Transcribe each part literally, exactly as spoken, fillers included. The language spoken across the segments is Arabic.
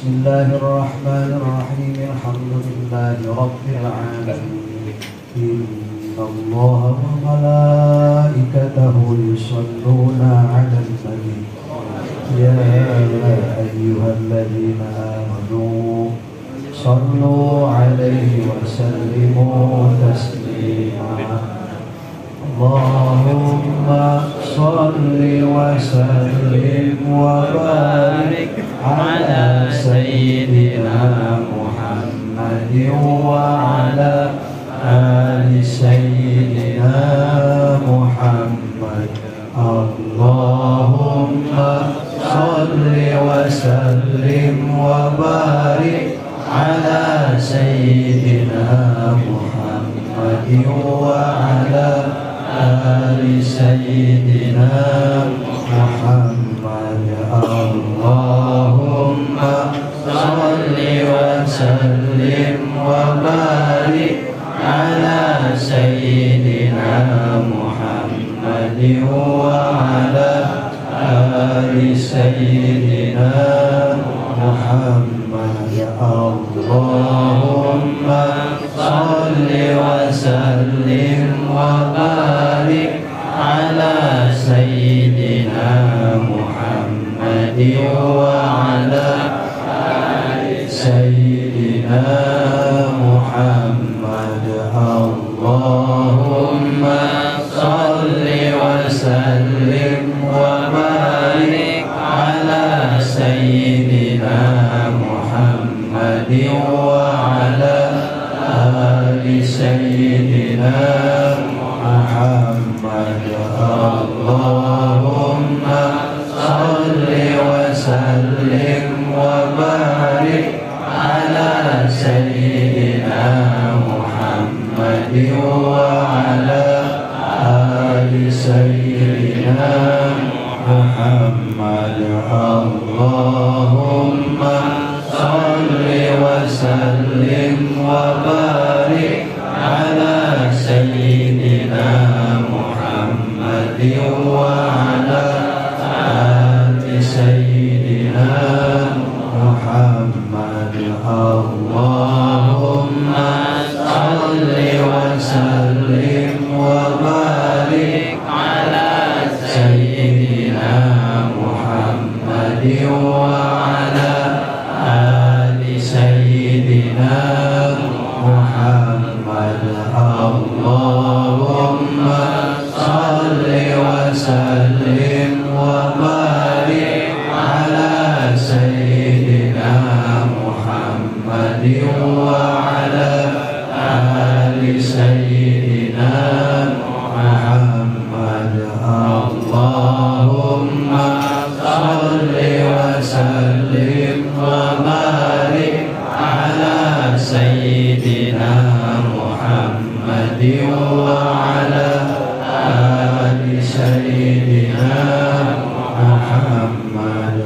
Bismillahirrahmanirrahim. Alhamdulillahi rabbil alamin. Inna Allaha wa malaikatahu yusholluna 'alan nabi. Ya ayyuhalladzina amanu shallu 'alaihi wa sallimu taslima. Allahumma shalli wa sallim wa barik ala sayyidina Muhammadin wa ala ali sayyidina Muhammad. Allahumma shalli wa sallim wa barik ala sayyidina Muhammadin wa ala ali sayyidina Muhammad. Allahumma shalli wa sallim wa barik ala sayyidina Muhammad wa ala ali sayyidina Muhammad. Allahumma shalli wa sallim wa barik ala sayyidina Muhammad wa ala ali sayyidina Muhammad. Allahumma shalli wa sallim wa barik ala sayyidina Muhammad wa ala ali sayyidina Muhammad. Allahumma shalli wa sallim wa barik ala sayyidina Muhammad wa ala ali sayyidina Muhammad. Allahumma shalli wa sallim wa barik ala sayyidina Muhammad wa ala ali sayyidina Muhammad. Allahumma shalli wa sallim wa barik ala sayyidina Muhammad wa ala ali sayyidina Muhammad. Allahumma shalli wa sallim wa barik ala sayyidina Muhammad wa ala ali sayyidina Muhammad. Allahumma shalli wa sallim wa barik ala sayyidina Muhammad wa ala ali sayyidina Muhammad.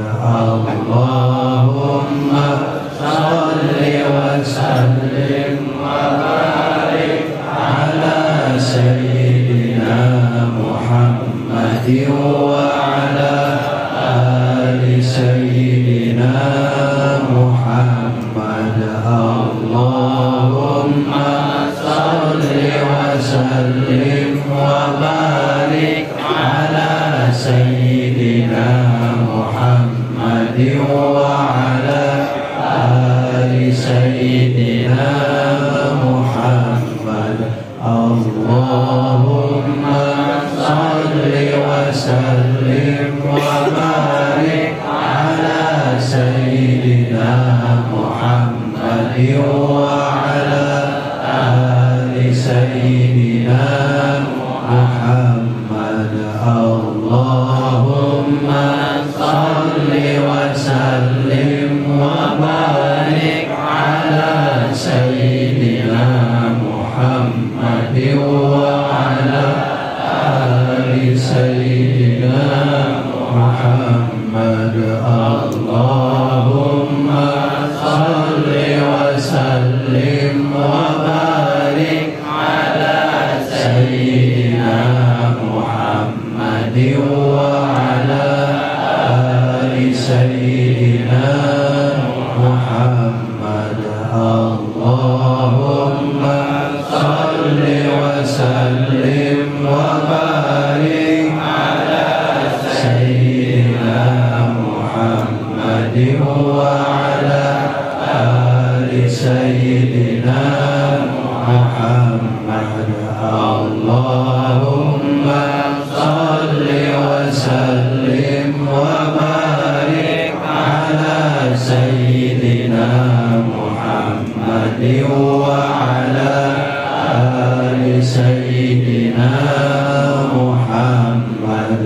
Allahumma shalli wa sallim wa barik ala sayyidina Muhammad wa ala ali sayyidina Muhammad. Allahumma shalli wa sallim wa barik ala sayyidina Muhammad wa ala ali sayyidina Muhammad. Allahumma shalli wa sallim wa barik ala sayyidina Muhammad wa ala ali sayyidina Muhammad. Allahumma shalli wa sallim wa barik ala sayyidina Muhammad wa ala ali sayyidina Muhammad. Allahumma shalli wa sallim wa barik ala sayyidina Muhammad wa ala ali sayyidina Muhammad. salli wa sallim wa barik ala sayyidina Muhammadin wa ala ali sayyidina Muhammad. Allahumma salli wa sallim wa barik ala sayyidina Muhammadin wa ala ali sayyidina Muhammad.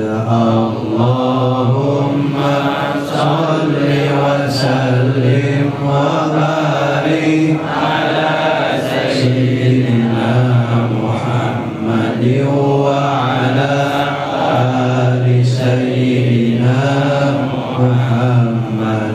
Allahumma salli wa sallim wa barik ala sayyidina Muhammadin wa ala ali sayyidina Muhammad.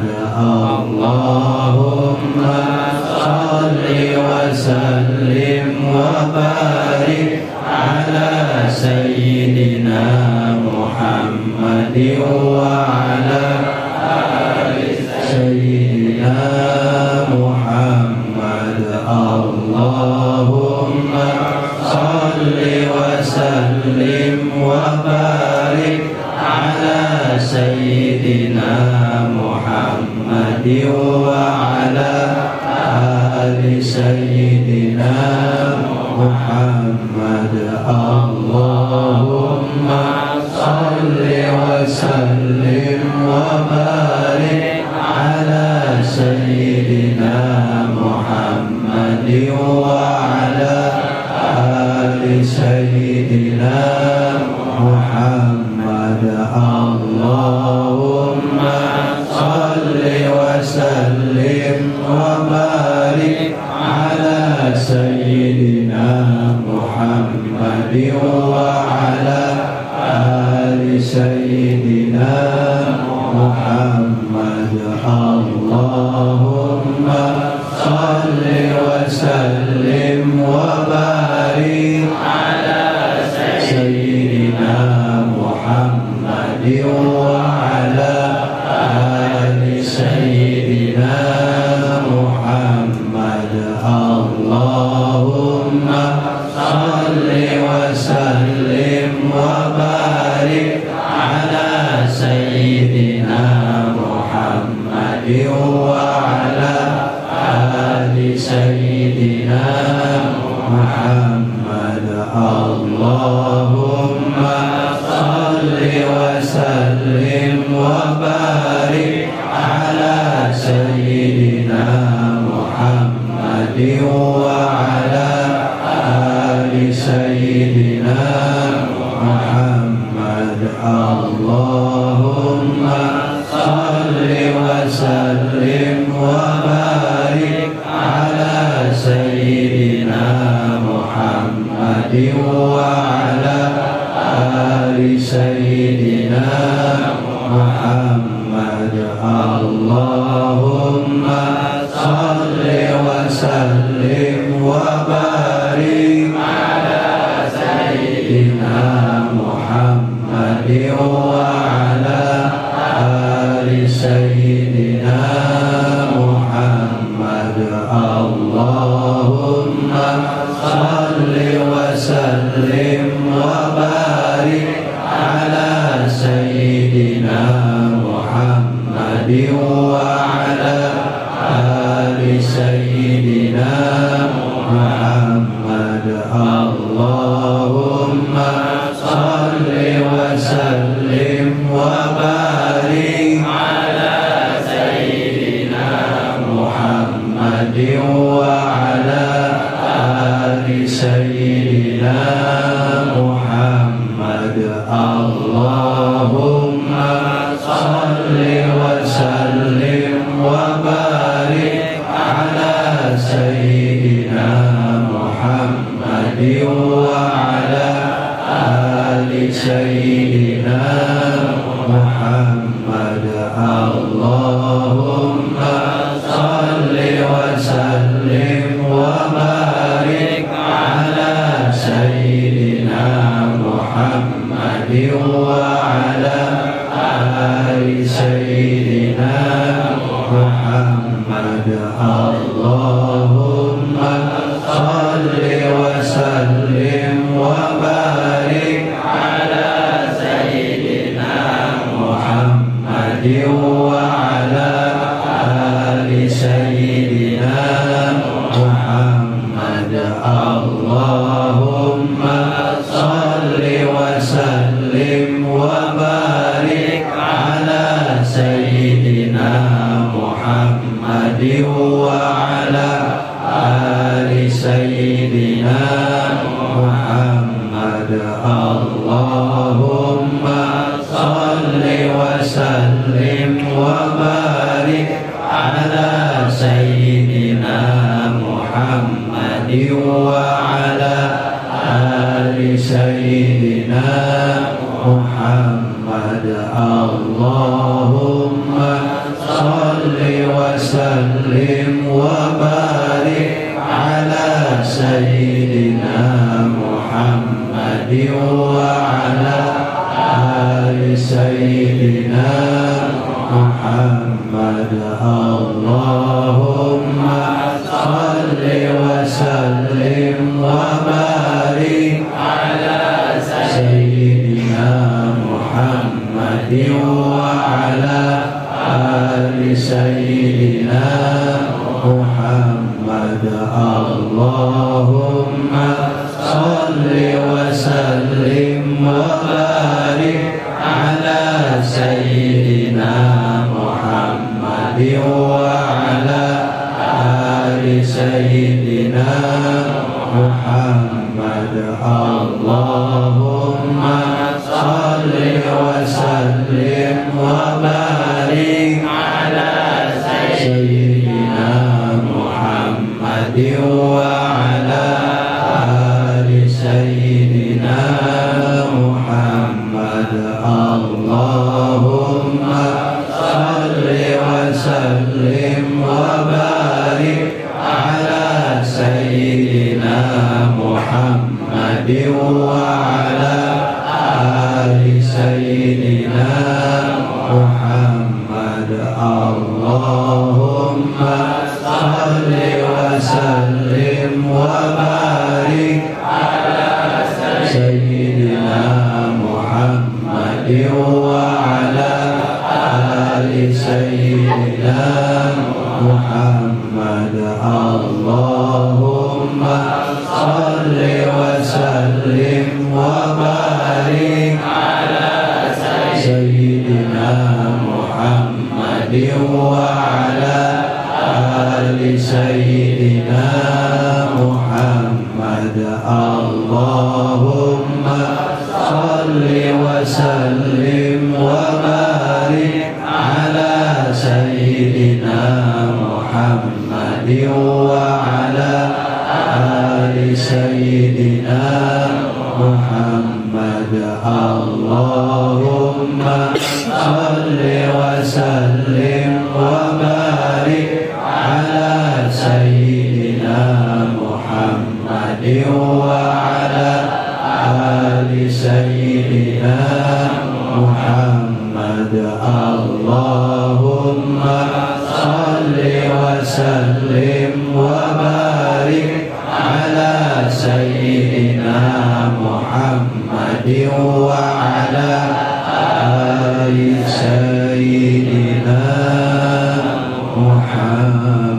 Allahumma salli wa sallim wa barik ala sayyidina Muhammadin wa ala ali sayyidina Muhammad. Allahumma salli wa sallim wa barik ala sayyidina Muhammadin wa ala ali sayyidina Muhammad. Allahumma salli wa sallim wa barik ala sayyidina Muhammadin wa ala ali sayyidina Muhammad. Allahumma salli wa sallim wa barik ala sayyidina Muhammadin wa ala ali sayyidina Muhammad. Allahumma salli wa sallim wa barik ala sayyidina Muhammadin wa ala ali sayyidina Muhammad. Allahumma salli wa sallim wa barik ala sayyidina Muhammadin wa ala ali sayyidina Muhammad. Allahumma salli wa sallim wa barik ala sayyidina Muhammadin wa ala ali sayyidina Muhammad. Allahumma salli wa sallim wa barik ala sayyidina Muhammadin wa ala ali sayyidina Muhammad. Allahumma salli wa sallim wa barik ala sayyidina Muhammadin wa ala ali sayyidina Muhammad. Allahumma salli wa sallim wa barik ala sayyidina Muhammadin wa ala ali sayyidina Muhammad. Allahumma salli wa sallim wa barik ala sayyidina Muhammadin wa ala ali sayyidina Muhammad. Allahumma salli wa sallim wa barik ala sayyidina Muhammadin wa ala ali sayyidina Muhammad. Allahumma salli wa sallim wa barik ala sayyidina Muhammadin wa ala ali sayyidina Muhammad. Allahumma salli wa sallim سيدنا محمد اللهم صل وسلم وبارك على سيدنا محمد وعلى آل سيدنا محمد اللهم صل وسلم وبارك على سيدنا محمد وعلى آل سيدنا محمد اللهم صل وسلم وبارك على سيدنا محمد وعلى آل سيدنا محمد اللهم صل وسلم وبارك على سيدنا محمد وعلى آل سيدنا محمد اللهم صل وسلم وبارك على سيدنا محمد وعلى آل سيدنا محمد اللهم صل وسلم وبارك على سيدنا محمد وعلى آل سيدنا محمد اللهم صل وسلم وبارك على سيدنا محمد وعلى آل سيدنا محمد اللهم صل وسلم وبارك على سيدنا محمد وعلى آل سيدنا محمد اللهم صل وسلم وبارك على سيدنا محمد وعلى آل سيدنا محمد اللهم صل وسلم وبارك على سيدنا محمد وعلى آل سيدنا محمد.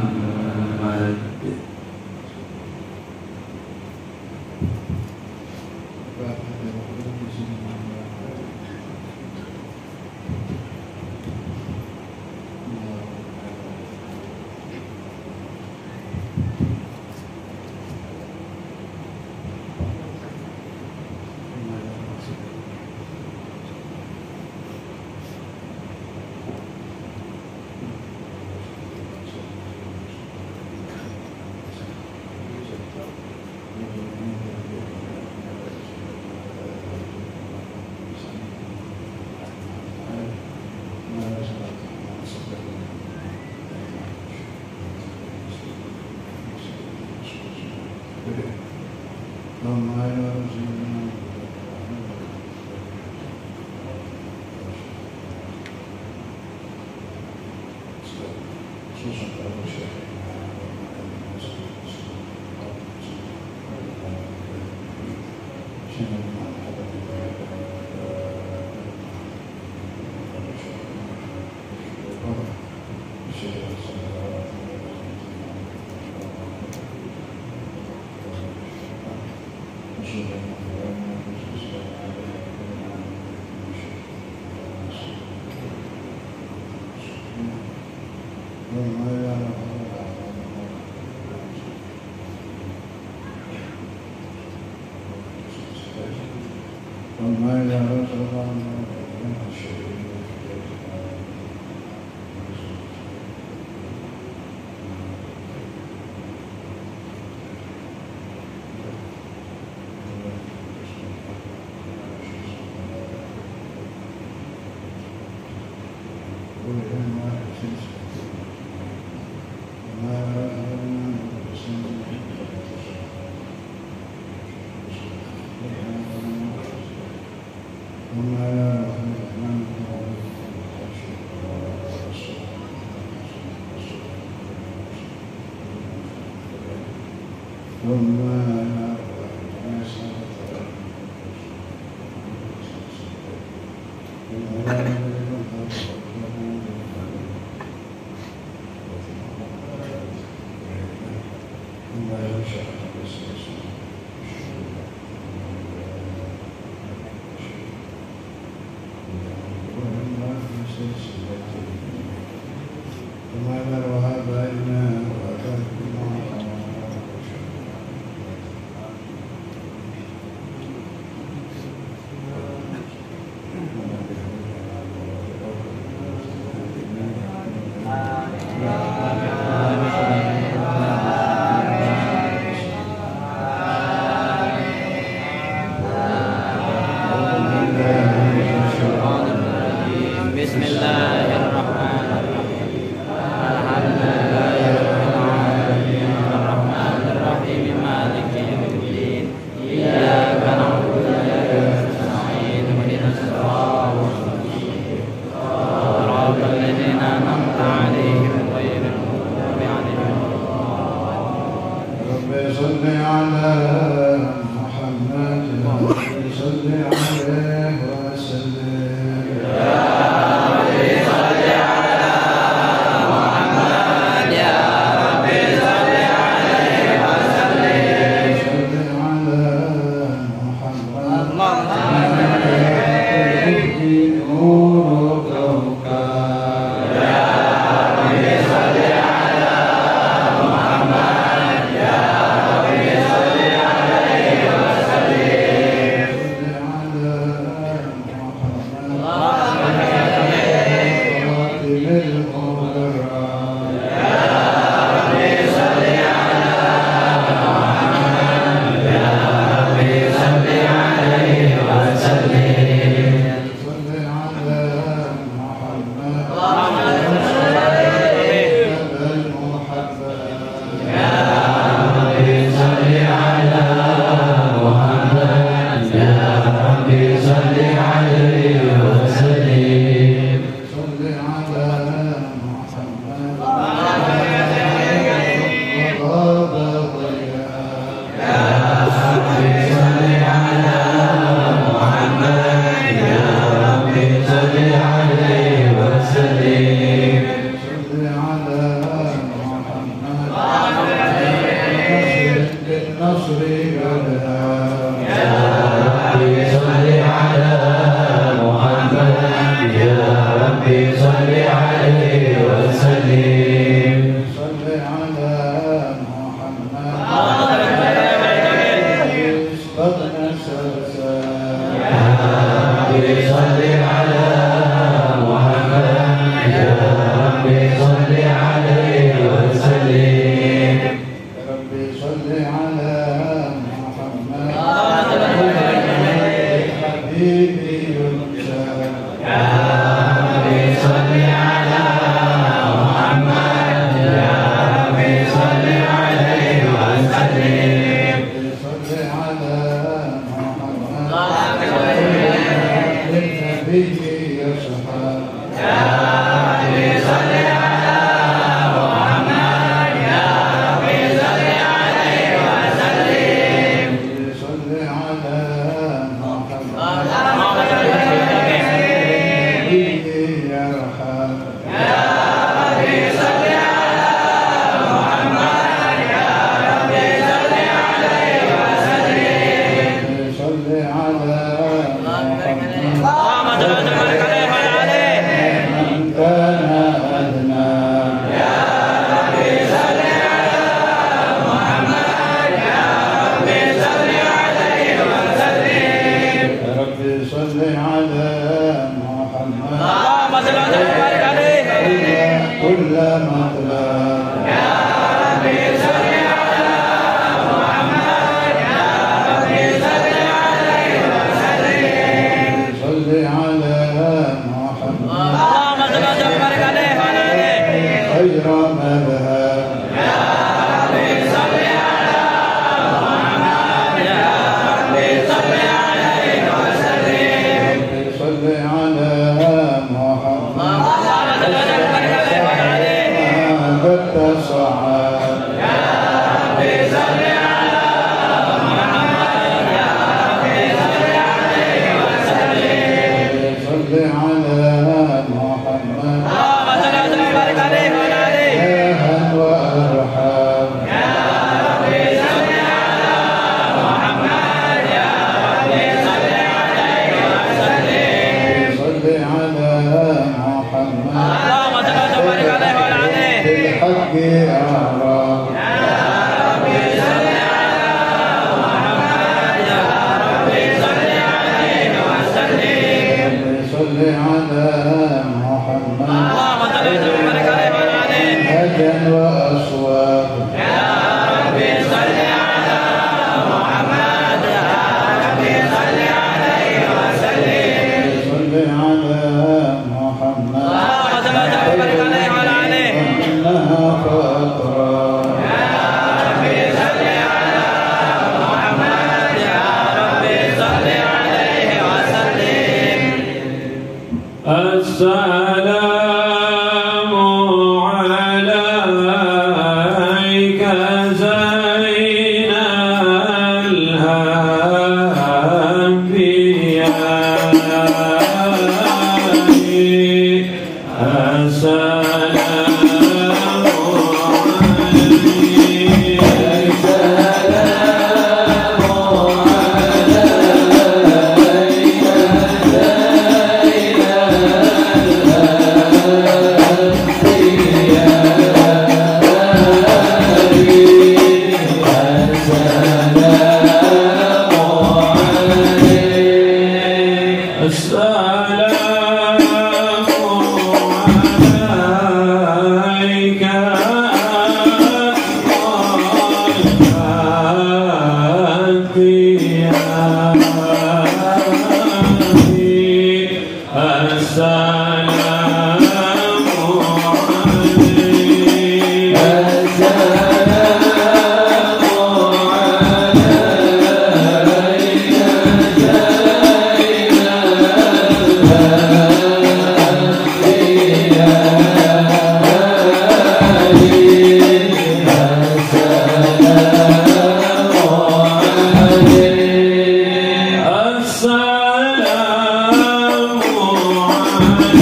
السلام عليك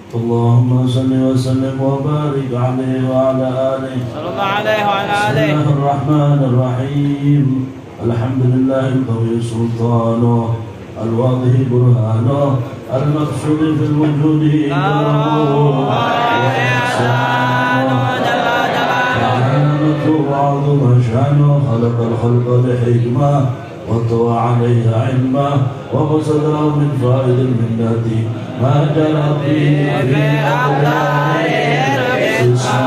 اللهم صل وسلم وبارك عليه وعلى آله صلى الله عليه وعلى آله. بسم الله الرحمن الرحيم. الحمد لله القوي سلطانه الواضح برهانه المقصود في الوجود وعظم شانه. خلق الخلق لحكمه وطوى عليه علمه وبصده من فائد المنات ما جرى به في أقداره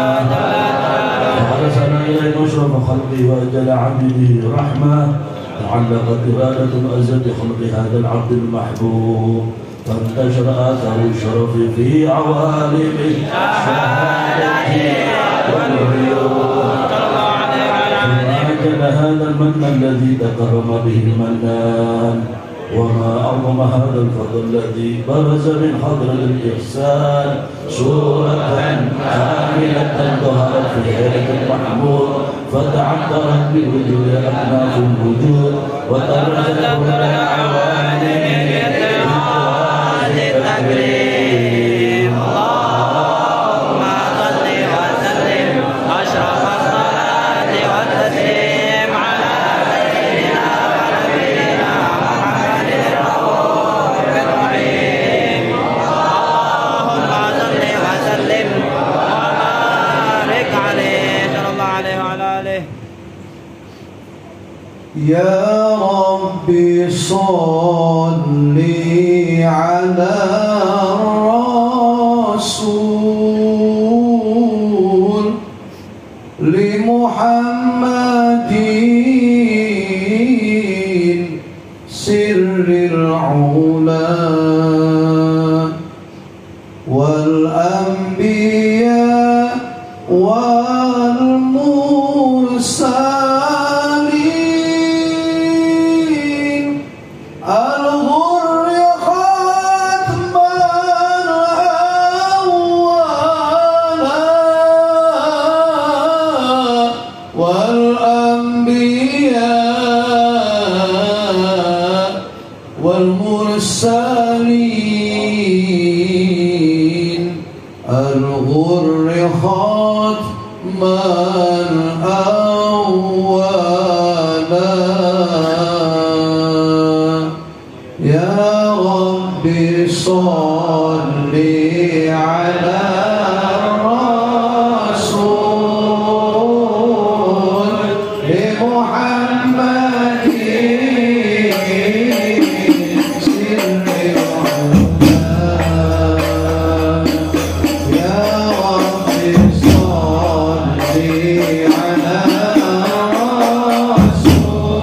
وأرسل إليه أشرف خلقه وأجل عبده رحمة. تعلقت إرادة الأزل بخلق هذا العبد المحبوب فانتشر آثار الشرف في عوالم الشهادة والعيون. وأجل هذا المن الذي تكرم به المنان وما أعظم هذا الفضل الذي برز من حضرة الإحسان سورة كاملة ظهرت في حياة المحمود فتعطرت بوجود أكناف الوجود وتبرزت كل العوالم بإطوال التكريم. اللهم صل وسلم أشرف الصلاة والتسليم على سيدنا ونبينا محمد الرؤوف الرحيم. اللهم صل وسلم وبارك عليه صلى الله عليه وعلى آله. يا ربي صل على الرسول لمحمد سر العلا والأنبياء والمرسلين الغر ختما أولا والأنبياء والمرسلين الغر ختما أولا. يا رب صل على الرسول لمحمد سر العلا. يا رب صل على الرسول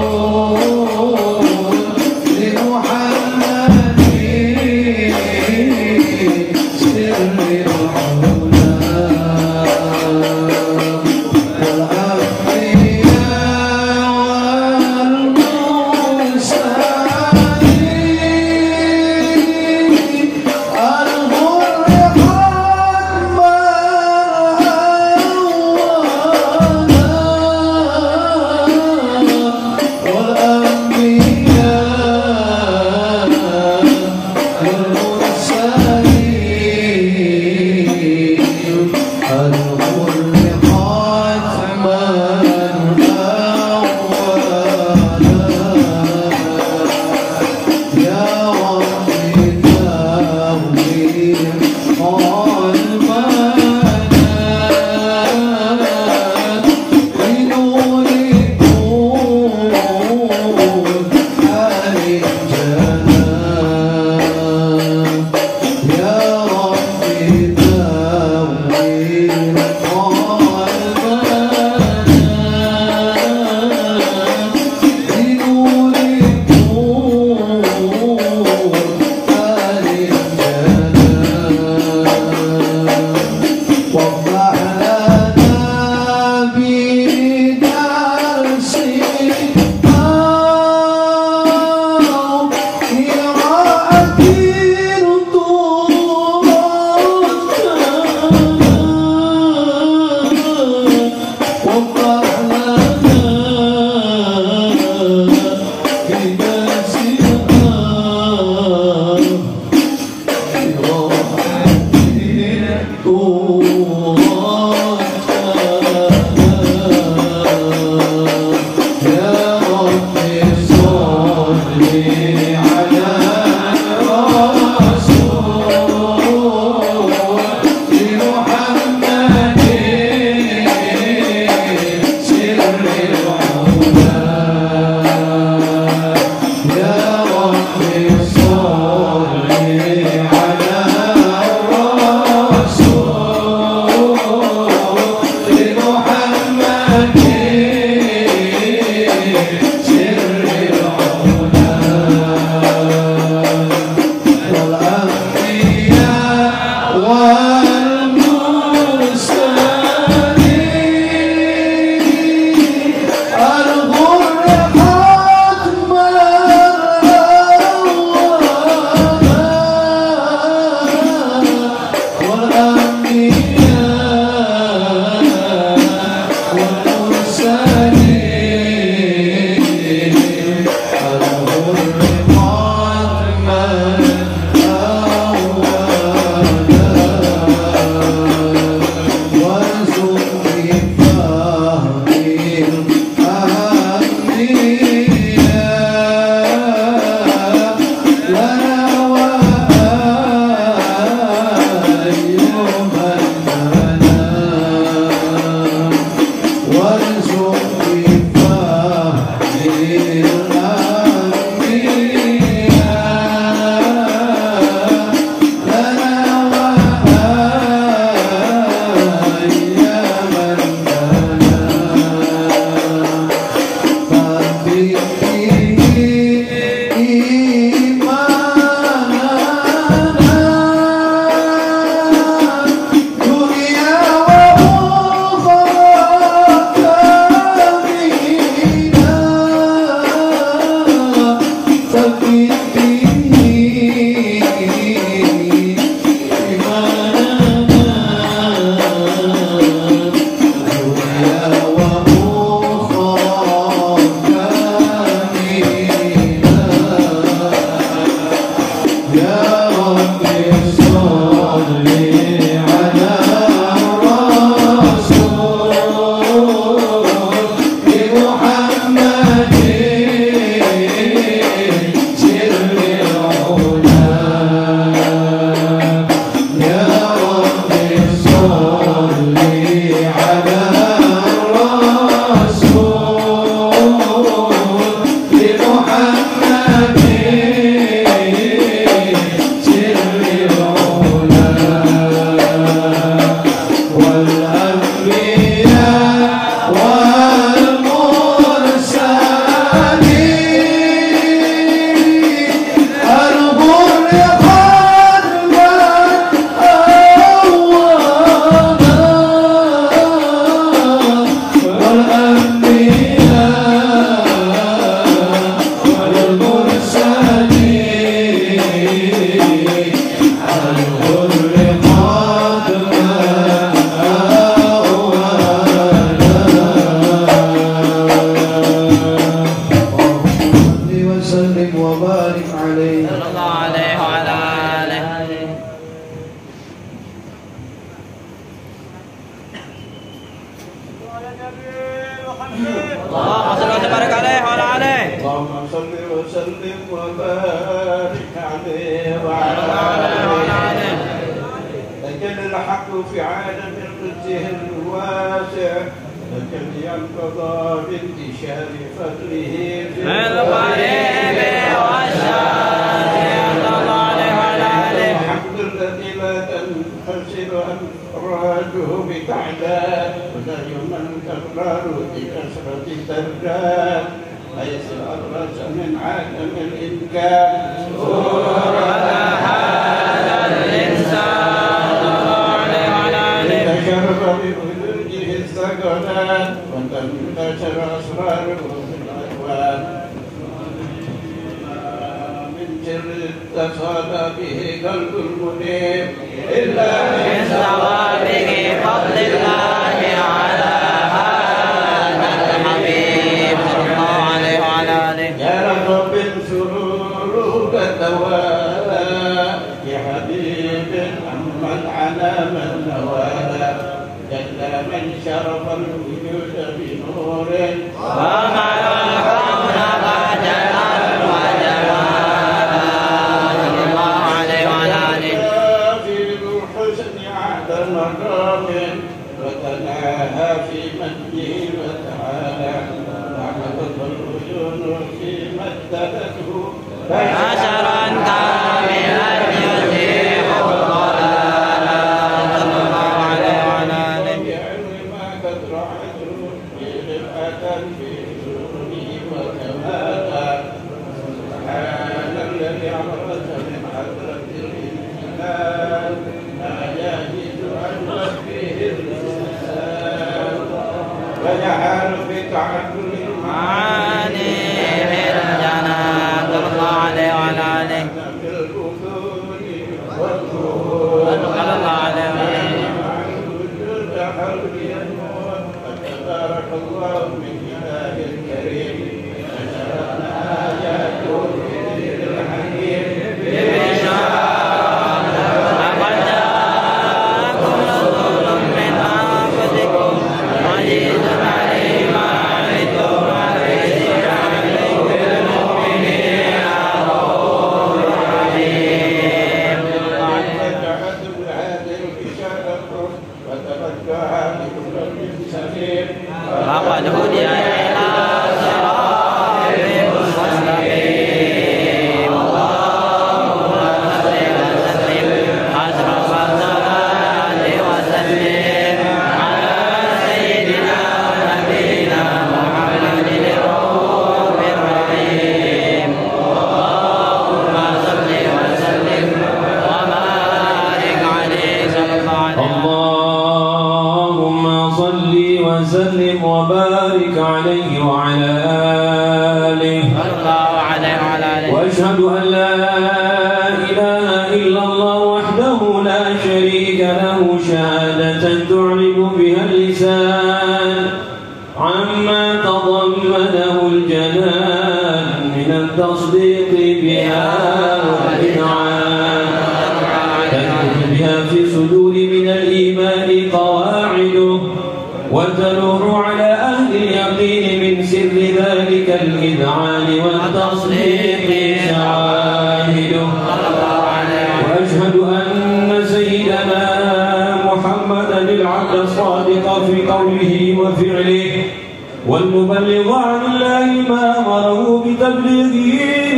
والمبلغ عن الله ما أمره بتبليغه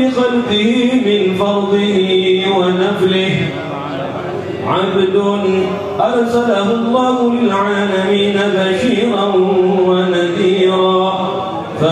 لخلقه من فرضه ونفله عبد أرسله الله للعالمين بشيرا ونذيرا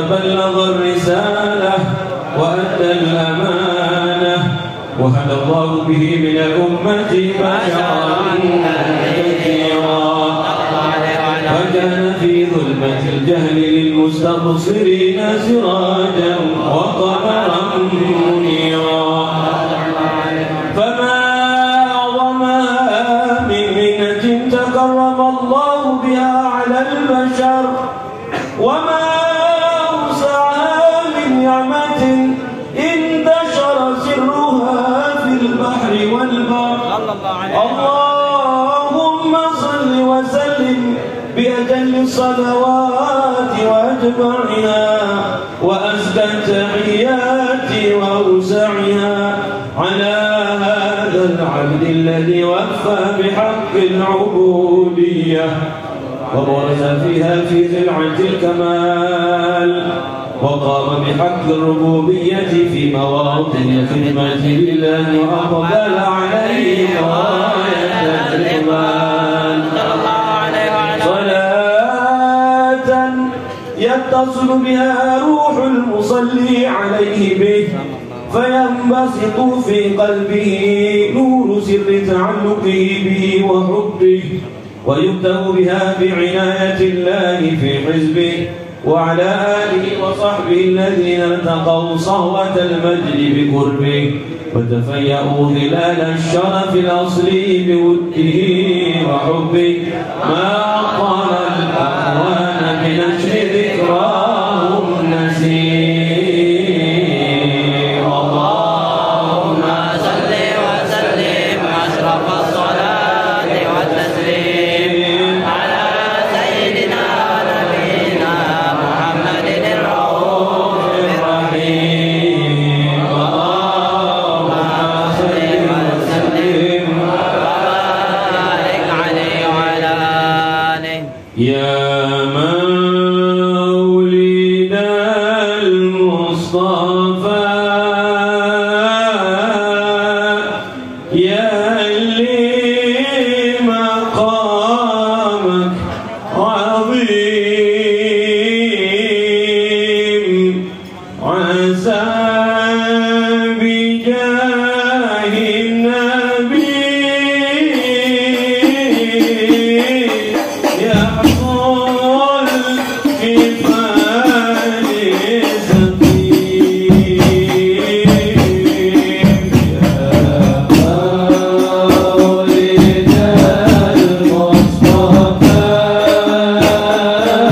بلغ الرسالة وأدى الأمانة وهدى الله به من الأمة بشرا كثيرا وكان في ظلمة الجهل للمستبصرين سراجا وقمرا منيرا فما أعظمها من منة تكرم الله بها على البشر وما أوسعها من نعمة انتشر سرها في البحر والبر اللهم صل وسلم بأجل الصلوات وأجمعها وأزكى التحيات وأوسعها على هذا العبد الذي وفى بحق العبودية وبرز فيها في زلعة الكمال وقام بحق الربوبية في مواطن الخدمة لله وأقبل عليه غاية الإقبال صلاة يتصل بها روح المصلي عليه به فينبسط في قلبه نور سر تعلقه به وحبه ويبدأ بها بعناية الله في حزبه وعلى آله وصحبه الذين ارتقوا صهوة المجد بقربه وتفيأوا ظلال الشرف الأصلي بوده وحبه ما أطال الأقوان بنشر ذكراهم النسير اللهم صل وسلم أشرف الصلاة والتسليم على سيدنا نبينا محمد الرؤوف الرحيم اللهم صل وسلم وبارك عليه وعلى آله يا مولد المصطفى يا اللي مقامك عظيم عسى بجاه النبي يحصل كفاية سقيم يا مولد المصطفى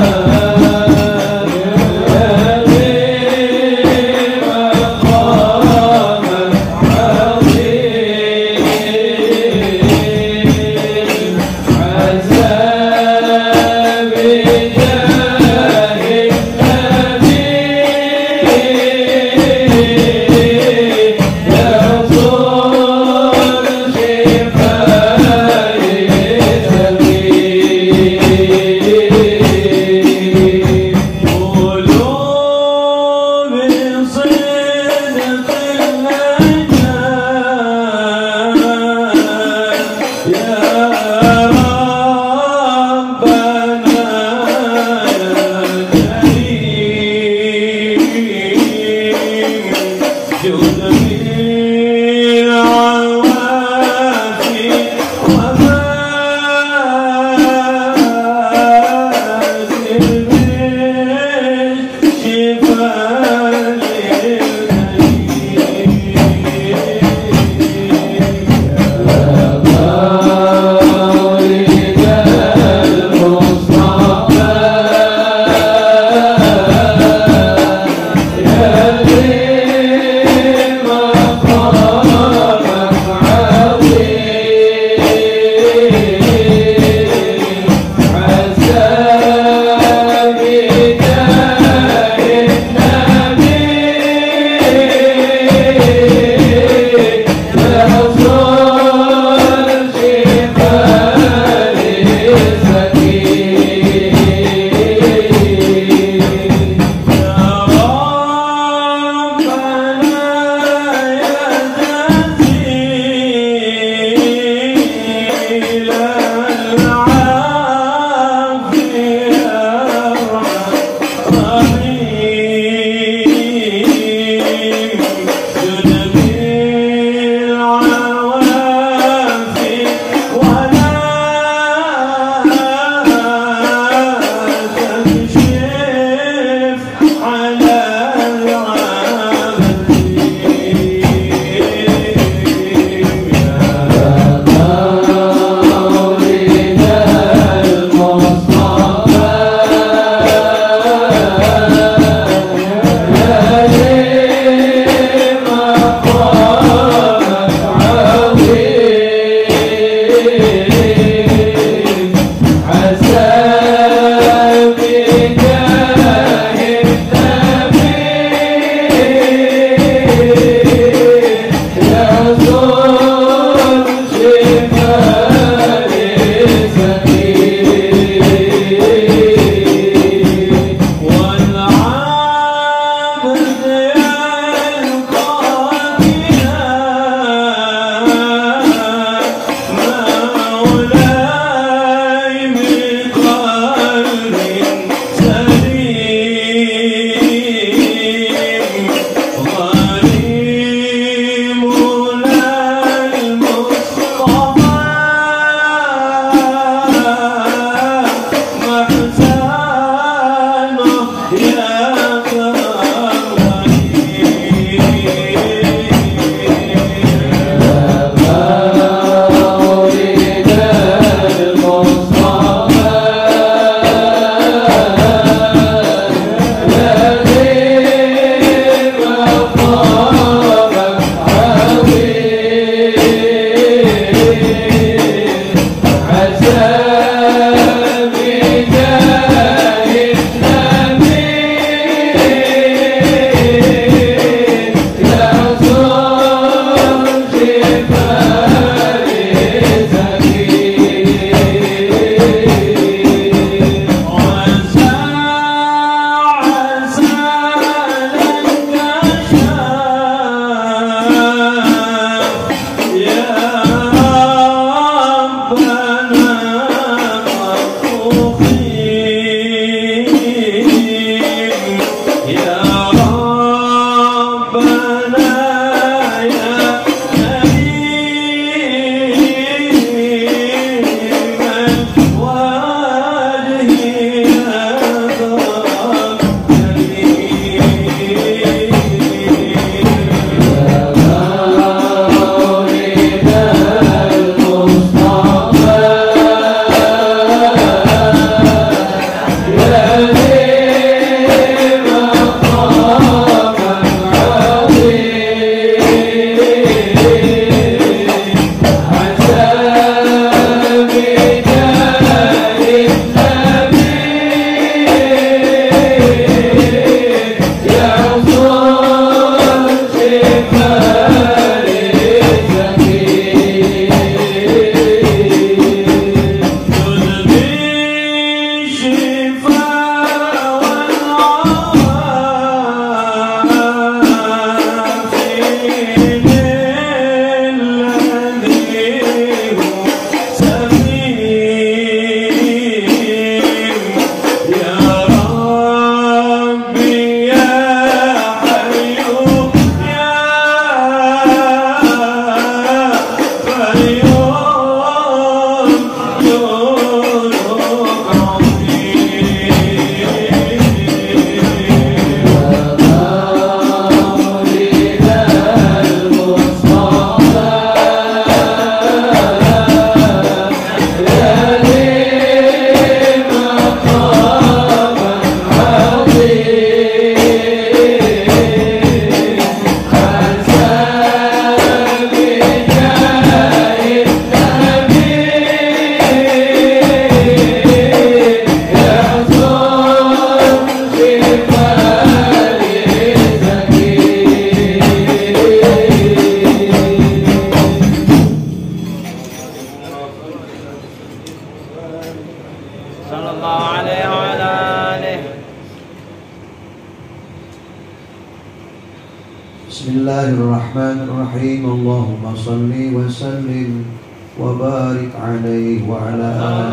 Bismillahirrahmanirrahim. Allahumma salli wa sallim wa barik alaihi wa ala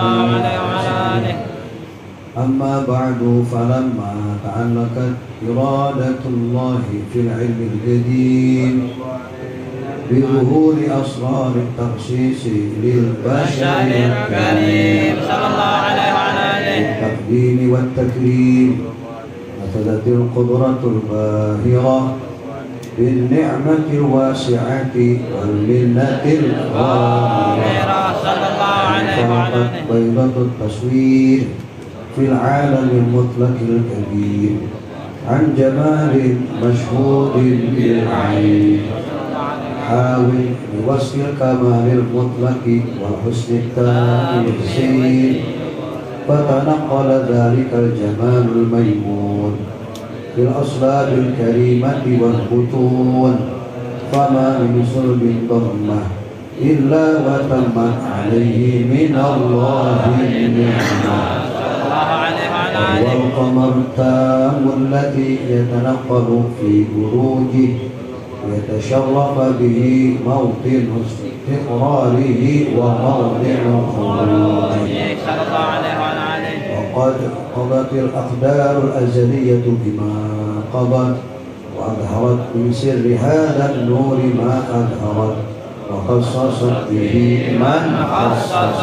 alihi. Amma ba'du, falamma ta'allaqat iradatullahi fil ilmi al-qadim bi zuhuri asrar at-takhsis lil bashari al-karim sallallahu alaihi wa alihi at-taqdim wa at-takrim natadat al-qudratul bahira بالنعمة الواسعة والمنة الغامرة صلى الله عليه وعلى آله بيضة التصوير في العالم المطلق الكبير عن جمال مشهود بالعين حاول بوصف الكمال المطلق والحسن التام السير فتنقل ذلك الجمال الميمون في الأصلاب الكريمة والبطون فما من صلب ضمة إلا وتمت عليه من الله النعمة والقمر التام الذي يتنقل في بروجه يتشرف به موطن استقراره وموضع خروجه وقد قضت الأقدار الأزلية بما قضت وأظهرت من سر هذا النور ما أظهرت وخصصت به من خصص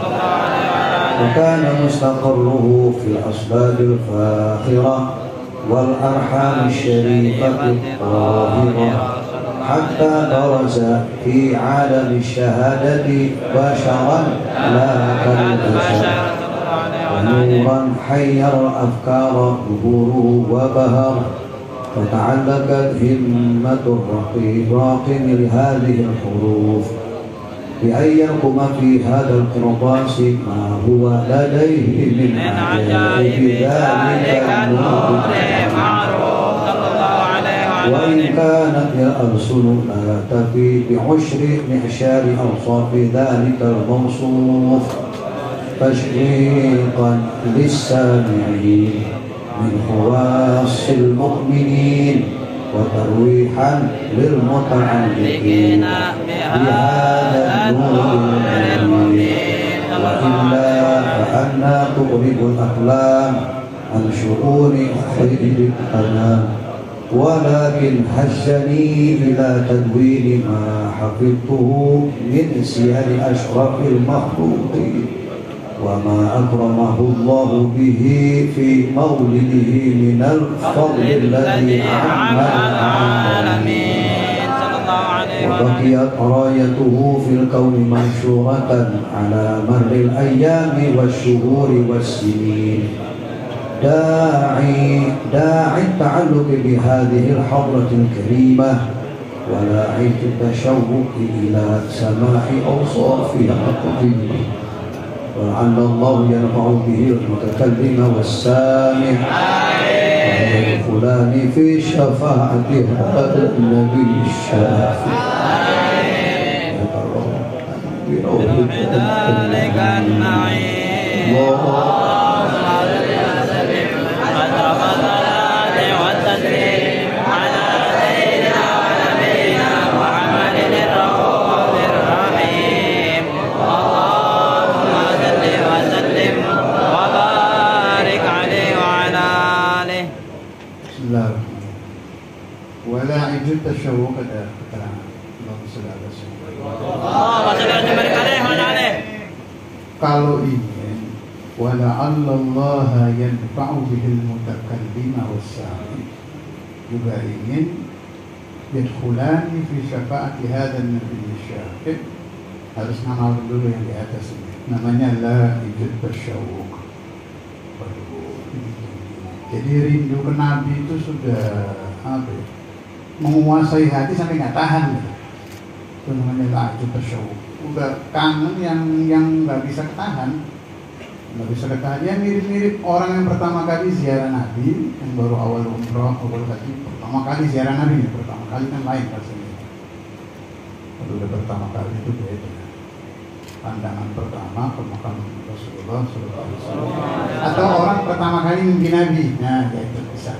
وكان مستقره في الأسباب الفاخرة والأرحام الشريفة الطاهرة حتى برز في عالم الشهادة بشرا لا كالبشر ونورا حير الأفكار ظهوره وبهر فتعلقت همة الرقيب راقم لهذه الحروف بأن يرقم في هذا القرطاس ما هو لديه من عجائب ذلك النور وإن كانت الألسن لا تفي بعشر معشار أوصاف ذلك الموصوف تشويقا للسامعين من خواص المؤمنين وترويحا للمتعلقين بهذا النور المبين وإلا فأنا تغرب الأقلام عن شؤون خير الأنام ولكن هزني إلى تدوين ما حفظته من سير أشرف المخلوقين وما أكرمه الله به في مولده من الفضل الذي أعم العالمين وبقيت رايته في الكون منشورة على مر الأيام والشهور والسنين داعي داعي التعلق بهذه الحضرة الكريمة وداعي التشوق إلى سماع أوصافها القديمة ولعل الله ينفع به المتكلم والسامع ويدخلان في شفاعة هذا النبي الشافع بذلك النعيم اللهم صل وسلم أشرف الصلاة والتسليم على سيدنا ونبينا محمد الرؤوف الرحيم اللهم صل وسلم وبارك عليه وعلى آله. بسم الله الرحمن الرحيم. ولا عجل تشوق الكلام اللهم صل على سيدنا kalau ingin wala'allallaha yanfa'u bihil mutakallima wassami juga ingin yadkhulani fi syafa'ati hadzal nabiy syafid harus ngamal dulu yang di atas ini namanya la ijud tasyawuq. Jadi rindu ke Nabi itu sudah apa ya, menguasai hati sampai nggak tahan gitu. Itu namanya la ijud tasyawuq. Udah kangen yang yang nggak bisa ketahan, nggak bisa ketahan. Ya mirip-mirip orang yang pertama kali ziarah Nabi, yang baru awal umroh, awal haji, pertama kali ziarah Nabi, pertama kali kan lain rasanya. Kalau udah pertama kali itu beda. Pandangan pertama ke makam Rasulullah Sallallahu Alaihi Wasallam. Atau orang pertama kali mimpi Nabi, nah ya itu bisa.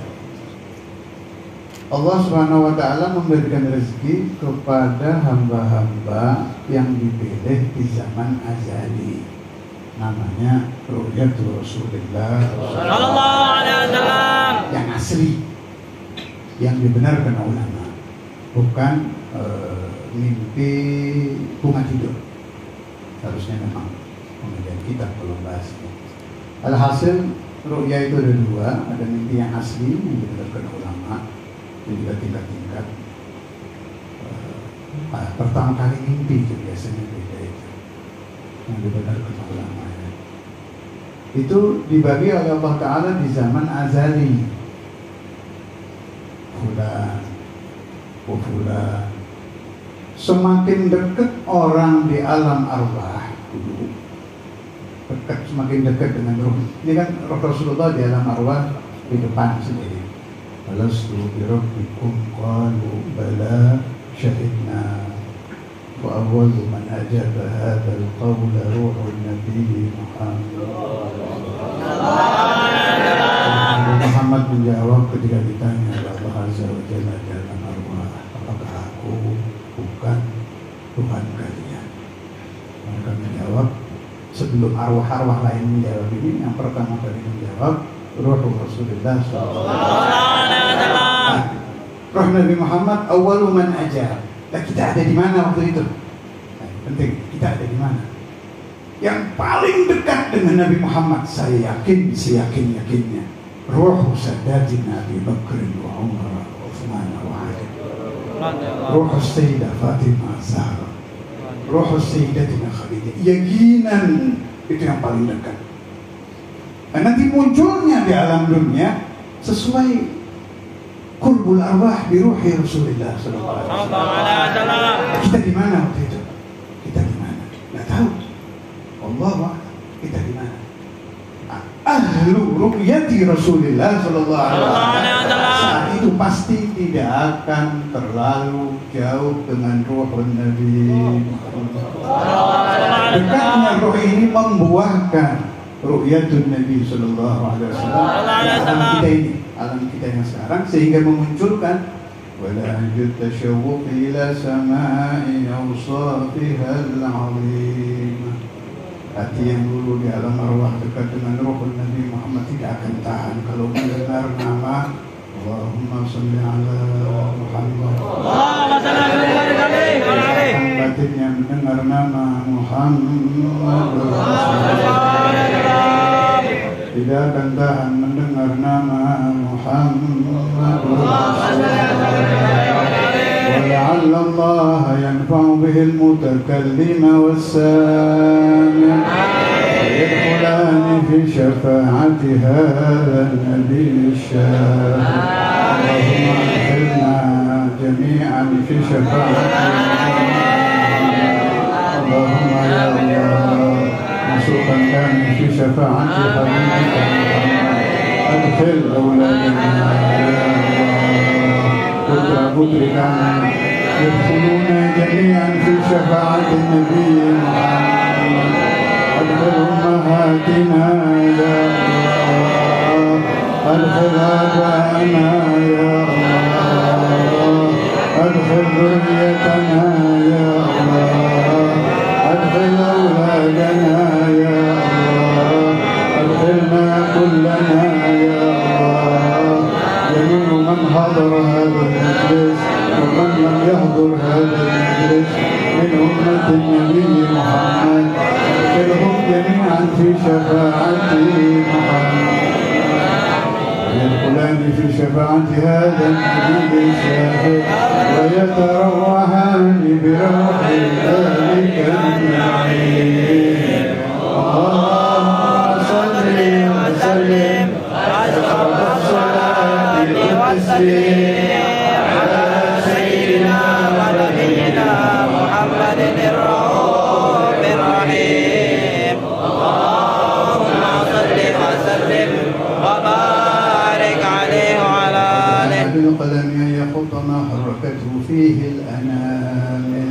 Allah Subhanahu wa Ta'ala memberikan rezeki kepada hamba-hamba yang dipilih di zaman azali. Namanya Ru'yatul Rasulullah Sallallahu Alaihi Wasallam yang asli, yang dibenarkan ulama, bukan e, mimpi bunga tidur. Harusnya memang kemudian kita belum bahasnya. Alhasil ru'ya itu ada dua, ada mimpi yang asli yang dibenarkan ulama. Ini juga tingkat-tingkat uh, uh, pertama kali mimpi itu biasanya beda itu yang dibenarkan ulama ya. Itu dibagi oleh Allah Ta'ala di zaman azali. Fulan Fulan semakin dekat orang di alam arwah dulu, dekat, semakin dekat dengan roh. Ini kan roh Rasulullah di alam arwah di depan sendiri. Alastu bi rabbikum qalu bala syahidna wa awwalu man ajaba hadzal qawla ruhun nabiy Muhammad. Muhammad menjawab ketika ditanya oleh Allah Azza wa Jalla dalam arwah, apakah aku bukan Tuhan kalian? Mereka menjawab, sebelum arwah-arwah lain menjawab ini, yang pertama kali menjawab Ruh Rasulullah Sallallahu Alaihi Wasallam. Roh Nabi Muhammad awwalu man ajab. Nah, kita ada di mana waktu itu? Nah, penting, kita ada di mana? Yang paling dekat dengan Nabi Muhammad, saya yakin, seyakin yakinnya, Ruh Sadatina Abi Bakr wa Umar wa Uthman wa Ali. Ruh Sayyidah Fatimah Zahra, Ruh Sayyidatina Khadijah. Yakinan itu yang paling dekat. Nah, nanti munculnya di alam dunia sesuai qurbul arwah bi ruhi Rasulullah sallallahu alaihi wasallam. Kita di mana waktu itu? Kita di mana? Enggak tahu. Allah, kita di mana? Ahlu ru'yati Rasulullah sallallahu alaihi wasallam. Saat itu pasti tidak akan terlalu jauh dengan ruh Nabi Muhammad. Dekatnya ruh ini membuahkan ru'yatun Nabi sallallahu alaihi wasallam alam kita ini, alam kita yang sekarang, sehingga memunculkan wala ajud tasyawuq ila sama'i awsafihal azim. Hati yang dulu di alam arwah dekat dengan ruh Nabi Muhammad tidak akan tahan kalau mendengar nama Allahumma sholli ala Muhammad. Allahumma sholli ala Muhammad. Batinnya mendengar nama Muhammad tidak akan tahan mendengar nama Muhammad. ولعل الله ينفع به المتكلم والسامع يدخلان في شفاعة هذا النبي الشاب. اللهم أدخلنا جميعا في شفاعته. اللهم يا الله مسوقا كان في شفاعة حبيبك أدخل أولادنا يا الله بكرة بكرة يدخلون جميعا في شفاعة النبي محمد. أدخل أمهاتنا يا الله أدخل آباءنا يا الله أدخل ذريتنا يا الله أدخل أولادنا يا الله أدخلنا كلنا يا الله. جميع من حضر هذا المجلس ومن لم يحضر هذا المجلس من أمة النبي محمد أدخلهم جميعا في شفاعة محمد. يدخلان في شفاعة هذا النبي الشافع ويتروحان بروح ذلك النعيم. اللهم صل وسلم أشرف الصلاة والتسليم على سيدنا ونبينا محمد الرؤوف الرحيم. اللهم صل وسلم وبارك عليه وعلى آله. بالقلم أن يخط ما حركته فيه الأنامل.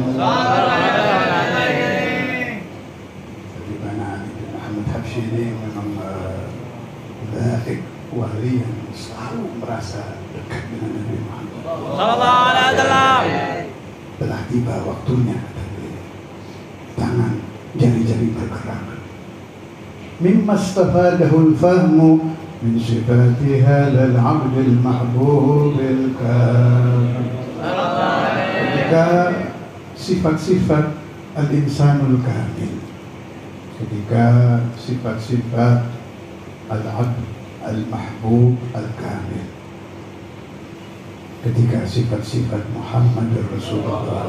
Bagaimana Nabi Muhammad Habsyi ini memang baik walian selalu merasa dekat dengan Nabi Muhammad. Sallallahu alaihi wasallam. Telah tiba waktunya kata beliau. Tangan jari-jari bergerak. Mimma istafadahu al-fahmu min sifati hadha al-'abd al-mahbub al-kamil. Ketika sifat-sifat al-insanul kamil, ketika sifat-sifat al-'abd al-mahbub al-kamil, ketika sifat-sifat Muhammad Rasulullah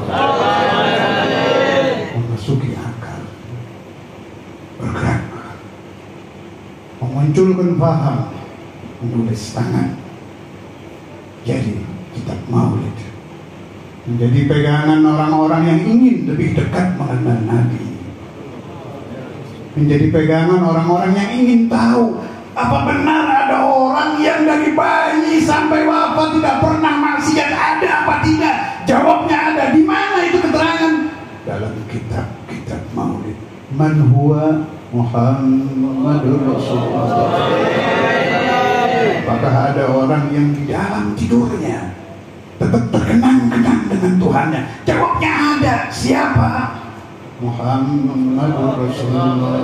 memasuki akal, bergerak, memunculkan paham, menulis tangan, jadi kitab Maulid menjadi pegangan orang-orang yang ingin lebih dekat mengenal Nabi, menjadi pegangan orang-orang yang ingin tahu apa benar ada orang yang dari bayi sampai wafat tidak pernah maksiat, ada apa tidak? Jawabnya ada. Di mana itu keterangan? Dalam kitab-kitab Maulid. Man huwa Muhammadur Rasulullah. Apakah ada orang yang di dalam tidurnya tetap terkenang-kenang dengan Tuhannya? Jawabnya ada. Siapa? Muhammadur Rasulullah.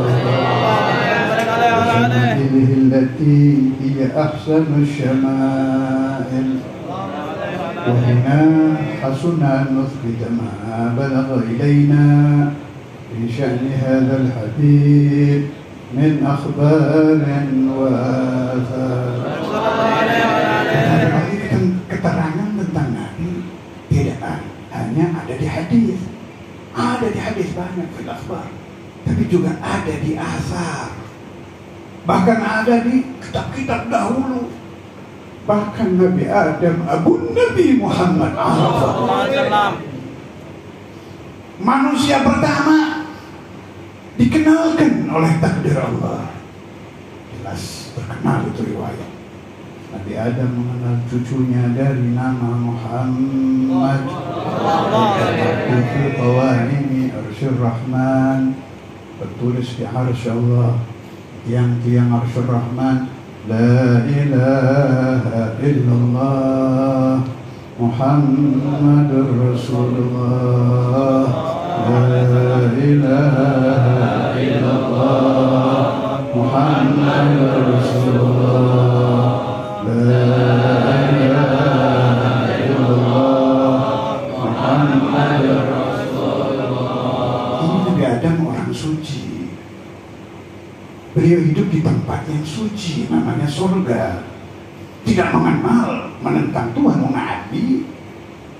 بشمائله التي هي أحسن الشمائل وهنا حسن أن نثبت ما بلغ إلينا في شأن هذا الحبيب من أخبار وآثار. Keterangan tentang Nabi tidak hanya ada di hadis, ada di hadis banyak fil akhbar, tapi juga ada di asar. Bahkan ada di kitab-kitab dahulu. Bahkan Nabi Adam, Abu Nabi Muhammad manusia pertama dikenalkan oleh takdir Allah. Jelas terkenal itu riwayat. Nabi Adam mengenal cucunya dari nama Muhammad. Fi qawaimi arsyir Rahman, bertulis di arsy Allah, tiang-tiang arsyur Rahman, la ilaha illallah Muhammadur Rasulullah, la ilaha illallah Muhammadur Rasulullah, la ilaha illallah Muhammadur Rasulullah. Ini Nabi Adam orang suci. Beliau hidup di tempat yang suci, namanya surga. Tidak mengenal, menentang Tuhan, mengabdi.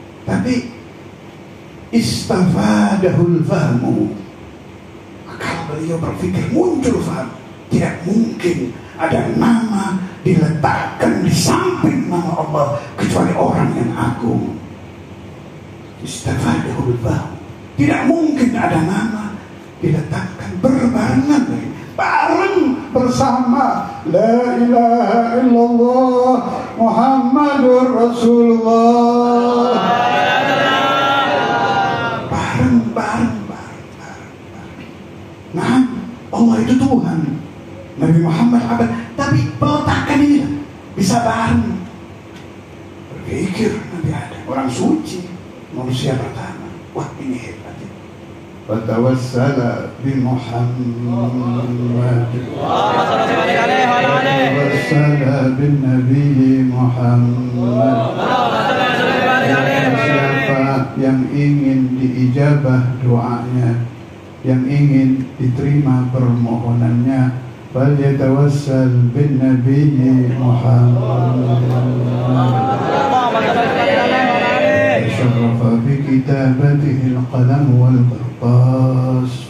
Tapi istafadahul fahmu, akal beliau berpikir, muncul faham, tidak mungkin ada nama diletakkan di samping nama Allah kecuali orang yang agung. Istafadahu bil-bahu. Tidak mungkin ada nama diletakkan berbarengan, bareng bersama la ilaha illallah Muhammadur Rasulullah. Bareng, bareng, bareng, bareng, bareng. Nah, Allah itu Tuhan, Nabi Muhammad abad, tapi peletakan ini bisa bareng. Berpikir Nabi Adam, orang suci, manusia pertama. Wah, ini hebat. Fatawassala bi Muhammad, Fatawassala bin Nabi Muhammad. Siapa yang ingin diijabah doanya, yang ingin diterima permohonannya, falyatawassal bin Nabi Muhammad. Syarafa bi kitabatihi al-qalam wal qirtas.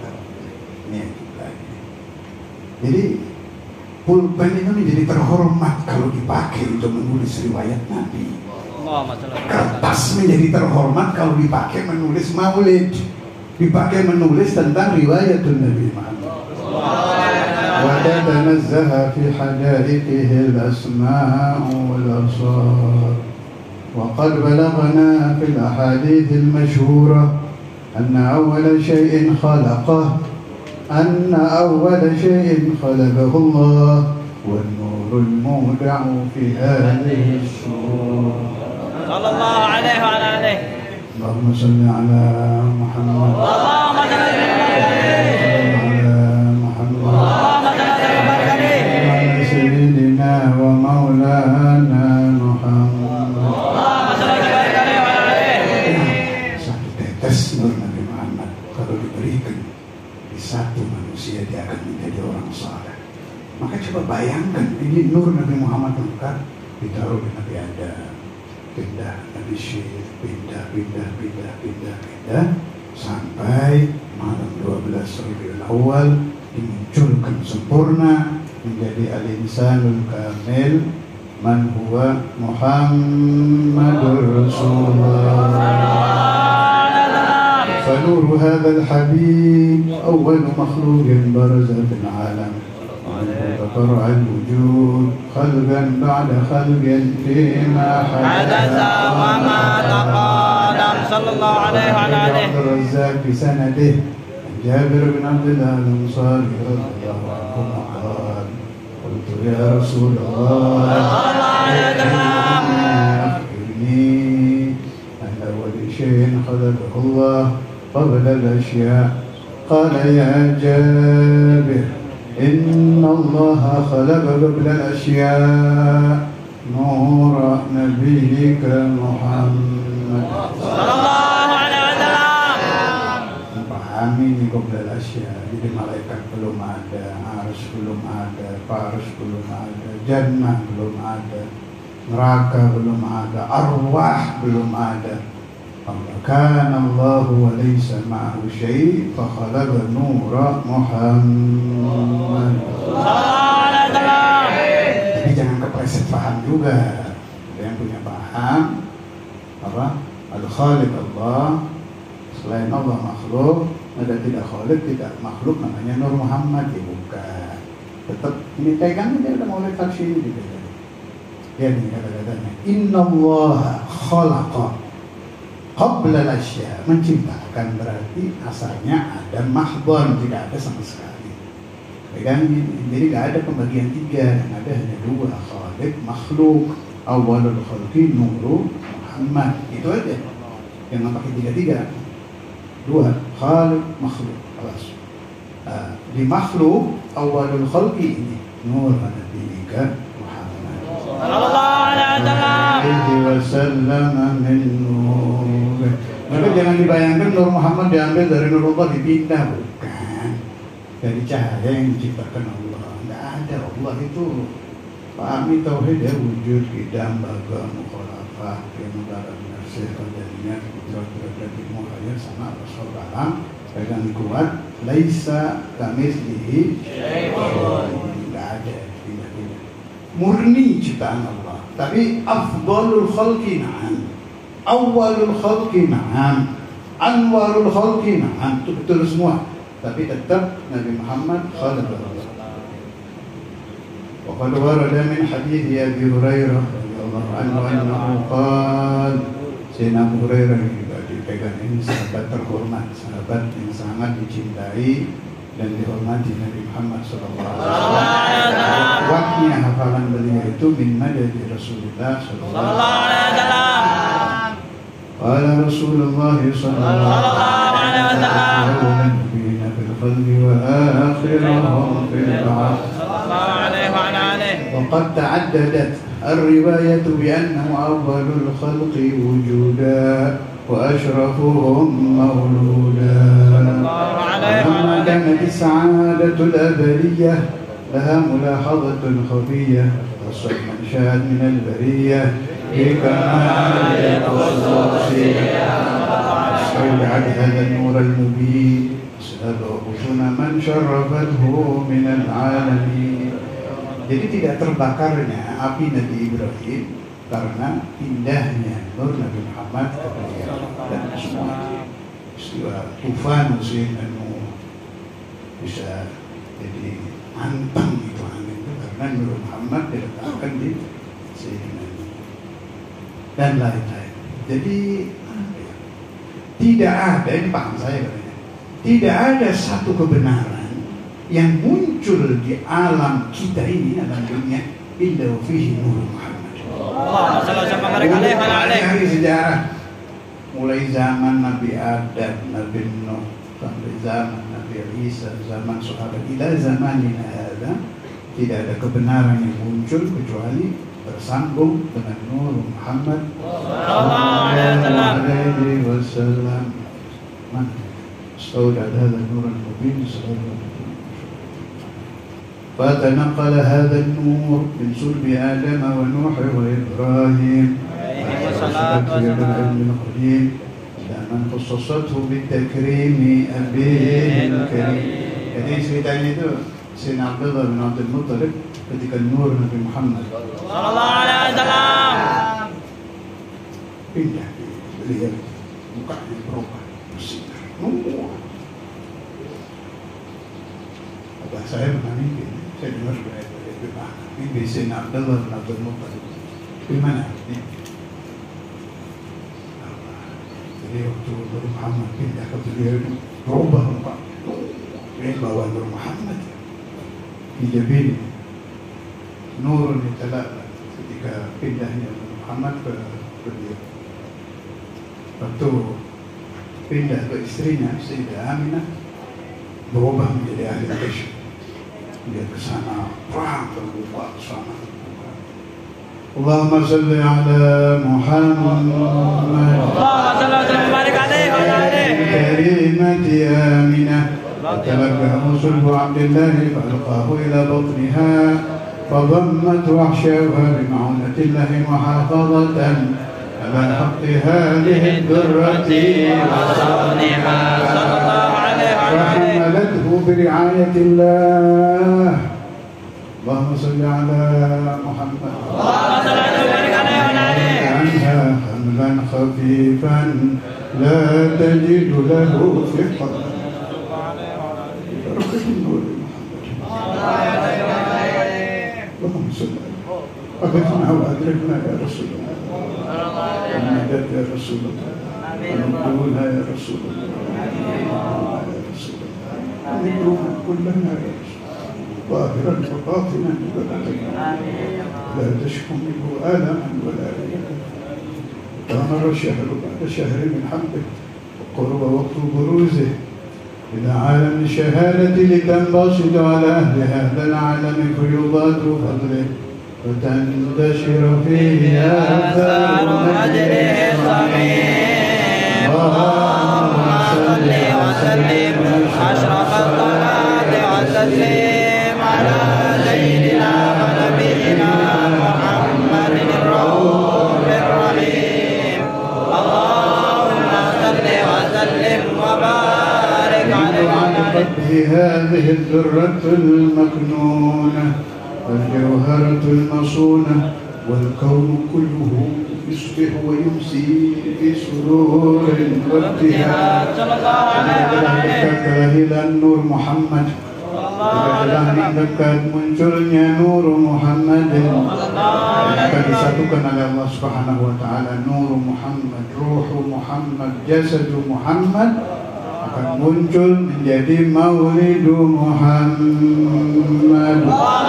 Jadi pulpen itu menjadi terhormat kalau dipakai untuk menulis riwayat Nabi. Kertas menjadi terhormat kalau dipakai menulis maulid, dipakai menulis tentang riwayat Nabi Muhammad. Wa tatanazzaha fi hadaiqihi al-asma' wal absar. وقد بلغنا في الأحاديث المشهورة أن أول شيء خلقه أن أول شيء خلقه الله والنور المودع في هذه الصورة. صلى الله عليه وعلى آله. اللهم صل على محمد. اللهم صل على محمد. اللهم صل على سيدنا ومولانا محمد. Nur Nabi Muhammad kalau diberikan di satu manusia, dia akan menjadi orang saleh. Maka coba bayangkan, ini nur Nabi Muhammad lengkap ditaruh di Nabi Adam, pindah Nabi Syekh, pindah, pindah, pindah, pindah, pindah, sampai malam dua belas Rabiul Awal dimunculkan sempurna menjadi al-insanul kamil, man huwa Muhammadur Rasulullah. فنور هذا الحبيب أول مخلوق برز في العالم، وتفرع الوجود خلقا بعد خلق فيما حدث وما تقدم صلى الله عليه وعلى آله. عبد الرزاق في سنده جابر بن عبد الله الأنصاري رضي الله عنه قال قلت يا رسول الله أخبرني عن أول شيء خلقه الله قبل الأشياء. قال يا جابر إن الله خلق قبل الأشياء نور نبيك محمد صلى الله عليه وسلم. Memahami ini qabla al-asya. Jadi malaikat belum ada, arsy belum ada, farsy belum ada, jannah belum ada, neraka belum ada, arwah belum ada. Kana Allahu wa laysa ma'ahu syai' fa khalaqa nura Muhammad. Tapi jangan kepleset paham juga. Ada yang punya paham apa? Al-Khaliq Allah, selain Allah makhluk, ada tidak khaliq, tidak makhluk, namanya Nur Muhammad. Ya bukan. Tetap ini pegang dia udah mulai tafsir ini juga. Ya ini kata-katanya. Innallaha khalaqa qabla al-asya, menciptakan berarti asalnya ada mahdhon, tidak ada sama sekali. Pegang ini. Jadi tidak ada pembagian tiga, yang ada hanya dua, khaliq, makhluk. Awalul khalqi nuru Muhammad, itu aja. Jangan pakai tiga-tiga. Dua, khaliq, makhluk. Alas. Uh, di makhluk awalul khalqi ini nur nabiyika Muhammad sallallahu alaihi wasallam min nur. Maka jangan dibayangkan Nur Muhammad diambil dari Nurullah dipindah, bukan. Dari cahaya yang diciptakan Allah. Tidak ada. Allah itu pahami tauhid ya, wujud, qidam, baqa, mukhalafah, kemudaran, nasih, rajaninya, kudrat, kudrat, muhayyad, sama, rasul, alam, pegang kuat. Laisa kamitslihi syai'un, enggak ada, tidak tidak. Murni ciptaan Allah. Tapi afdalul khalqi na'am, awwalul khalqi na'am, anwarul khalqi na'am, itu betul semua. Tapi tetap Nabi Muhammad khalaqallah. Wa qad warada min hadits Abi Hurairah radhiyallahu anhu annahu qala, Sayyidina Abu Hurairah juga dipegang ini sahabat terhormat, sahabat yang sangat dicintai dan dihormati Nabi Muhammad sallallahu alaihi wasallam. Kuatnya hafalan beliau itu min madadi Rasulullah sallallahu alaihi wasallam. Qala Rasulullah sallallahu alaihi wasallam fil khalqi wa akhirahum fil ba'th. وقد تعددت الرواية بأنه أول الخلق وجودا وأشرفهم مولودا. لما كانت السعادة الأبدية لها ملاحظة خفية خصت من شاءت من البرية بكمال الخصوصية. استودعت هذا النور المبين سبقتنا من شرفته من العالمين. Jadi tidak terbakarnya api Nabi Ibrahim karena indahnya nur Nabi Muhammad ke beliau dan semua istilah tufan musim anu bisa jadi antang itu angin itu karena Nur Muhammad diletakkan di Sayyidina dan lain-lain. Jadi tidak ada, ini paham saya katanya, tidak ada satu kebenaran yang muncul di alam kita ini, alam dunia, illa fihi nur Muhammad. Allah sallallahu alaihi Dari sejarah mulai zaman Nabi Adam, Nabi Nuh sampai zaman Nabi Isa, zaman sahabat ila zamanina hadza, tidak ada kebenaran yang muncul kecuali tersambung dengan nur Muhammad sallallahu alaihi wasallam. Man istauda hadza nur al-mubin sallallahu alaihi. فتنقل هذا النور من صلب آدم ونوح وإبراهيم وصلت يد العلم القديم إلى من خصصته بالتكريم أبيه الكريم. Jadi ceritanya itu Sayyidina Abdullah bin Abdul Muttalib ketika nur Nabi Muhammad sallallahu alaihi wasallam pindah, beliau mukanya berubah bersinar. Abah saya pernah mimpi, saya dengar dari Pak mimpi Sayyidina Abdullah bin Abdul Muttalib. Di mana? Jadi waktu Nur Muhammad pindah ke beliau itu berubah muka. Dia bawa Nur Muhammad dijabin Nur ditala ketika pindahnya Nur Muhammad ke beliau. Waktu pindah ke istrinya Sayyidah Aminah berubah menjadi ahli Aisyah. Dia ke sana perang terbuka ke sana. Allahumma salli ala Muhammad. Allahumma salli wa barik alaihi wa ala alihi. Karimati Aminah. فتلقاه صلب عبد الله فألقاه إلى بطنها فضمت وحشاها بمعونة الله محافظة على حق هذه الذرة وصونها صلى الله عليه وسلم وحملته برعاية الله. اللهم صل على محمد. اللهم صل وبارك عليه وعلى آله. عنها حملا خفيفا لا تجد له ثقة. اللهم صل أغثنا وأدركنا يا رسول الله. المدد يا رسول الله. ونقولها يا رسول الله. يا رسول الله. ونقولها كلنا يا رسول الله. ظاهرا وباطنا لا تشكو منه آلما ولا ريبا. تمر الشهر بعد شهر من حمدك وقرب وقت بروزه إلى عالم الشهادة لتنبسط على أهل هذا العالم فيضاد فضله وتنتشر فيه آثار أجره الصميم. اللهم صل وسلم أشرف الصلاة والتسليم على سيدنا ونبينا محمد الرؤوف الرحيم. اللهم صل وسلم وبارك البهارة المصونة والكون كله يصبح ويمسي في سرور وابتهاج. Kelahiran Nur Muhammad, kelahiran dekat munculnya Nur Muhammad, akan disatukan oleh Allah Subhanahu Wa Taala. Nur Muhammad, Ruh Muhammad, Jasad Muhammad akan muncul menjadi Maulidu Muhammad.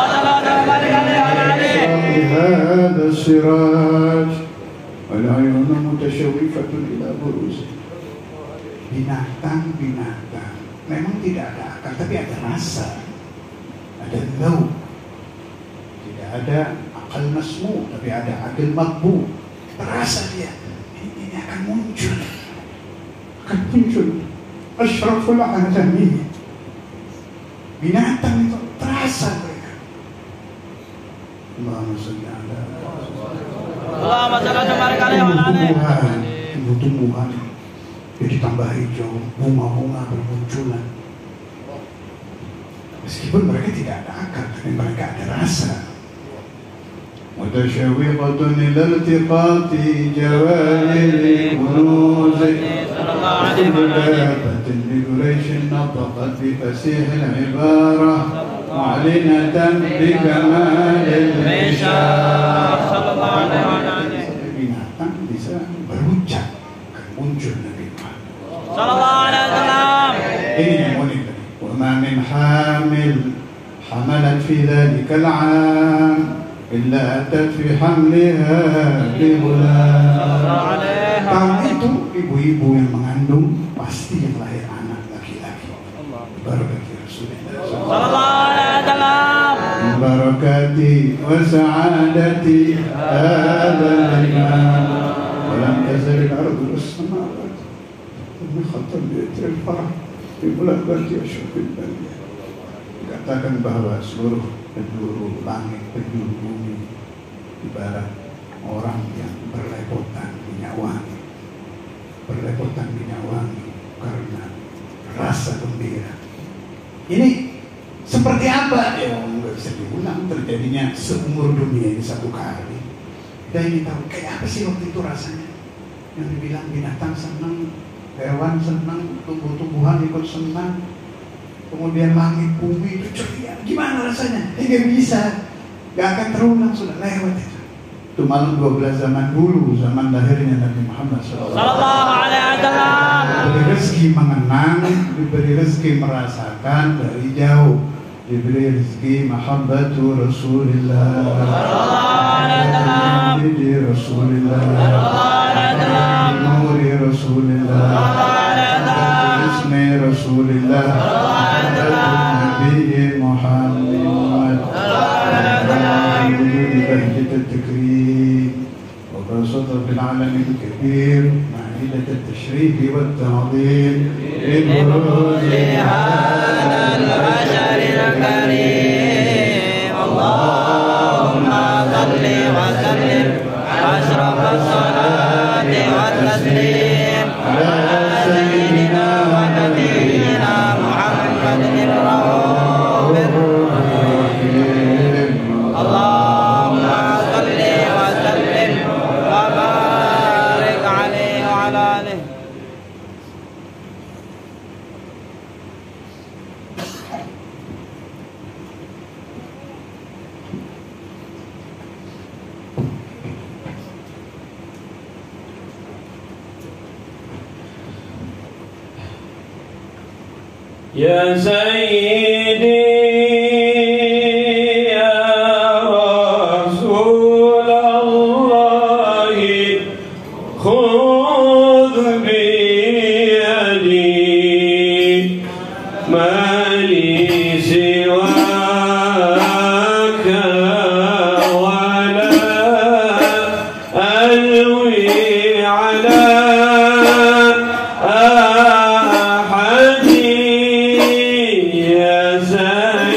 هذا السراج والعيون متشوفة إلى بروزه. Binatang-binatang memang tidak ada akal, tapi ada rasa, ada lauk. Tidak ada akal masmu, tapi ada akal makbu. Terasa dia, ini, ini akan muncul, akan muncul. Ashraful alamin. Binatang itu terasa mereka. Allahumma sholli ala Allahumma sholli ala tumbuhan, tumbuh-tumbuhan jadi tambah hijau, bunga-bunga bermunculan. Meskipun mereka tidak ada akal, tapi mereka ada rasa. Mutasyawiqatun ila iltiqati jawahiri kunuzi Ibabatin li Quraishin nataqat bi fasihil ibarah mu'linatan bi kamalil bishar. Binatang bisa berucap, akan muncul Nabi Muhammad sallallahu alaihi wasallam. Ini yang unik. Wa ma min hamil hamalat fi dhalika al-'am illa atat fi hamliha bi ghulam. Tahun itu ibu-ibu yang mengandung pasti yang lahir anak laki-laki. Barakati Rasulullah sallallahu alaihi wasallam. barakati wa sa'adati hadzal imam wa lam tazal al-ardu was-samawati khatam bi'atil farah di bulan berarti asyafil baliyah. Dikatakan bahwa seluruh penjuru langit, penjuru bumi ibarat orang yang berlepotan minyak wangi, berlepotan minyak wangi karena rasa gembira. Ini seperti apa? Ya nggak bisa diulang, terjadinya seumur dunia ini satu kali. Kita ingin tahu kayak apa sih waktu itu rasanya. Yang dibilang binatang senang, hewan senang, tumbuh-tumbuhan ikut senang, kemudian langit bumi itu ceria. Gimana rasanya? Ya nggak bisa, nggak akan terulang, sudah lewat itu. Itu malam dua belas zaman dulu, zaman lahirnya Nabi Muhammad shallallahu alaihi wasallam. Diberi rezeki mengenang, diberi rezeki merasakan dari jauh, diberi rezeki mahabbatu Rasulillah sallallahu alaihi wasallam, di Rasulillah sallallahu alaihi wasallam, nuri Rasulillah sallallahu alaihi wasallam, ismi Rasulillah sallallahu alaihi wasallam, Nabi Muhammad sallallahu alaihi wasallam, wujud bahjat التكريم وبسط في العالم الكبير معيدة التشريف والتعظيم لبروز هذا البشر الكريم. اللهم صل وسلم أشرف الصلاة والتسليم على سيدنا ونبينا محمد الرؤوف الرحيم. اللهم صل وسلم وبارك عليه وعلى آله. يا سيدي Saya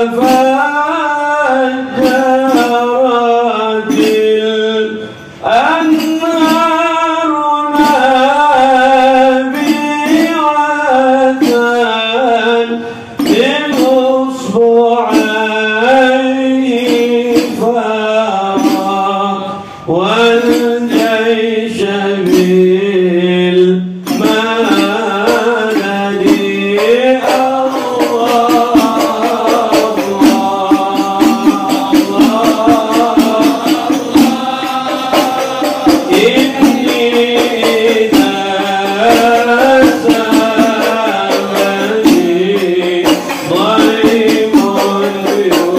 ضيم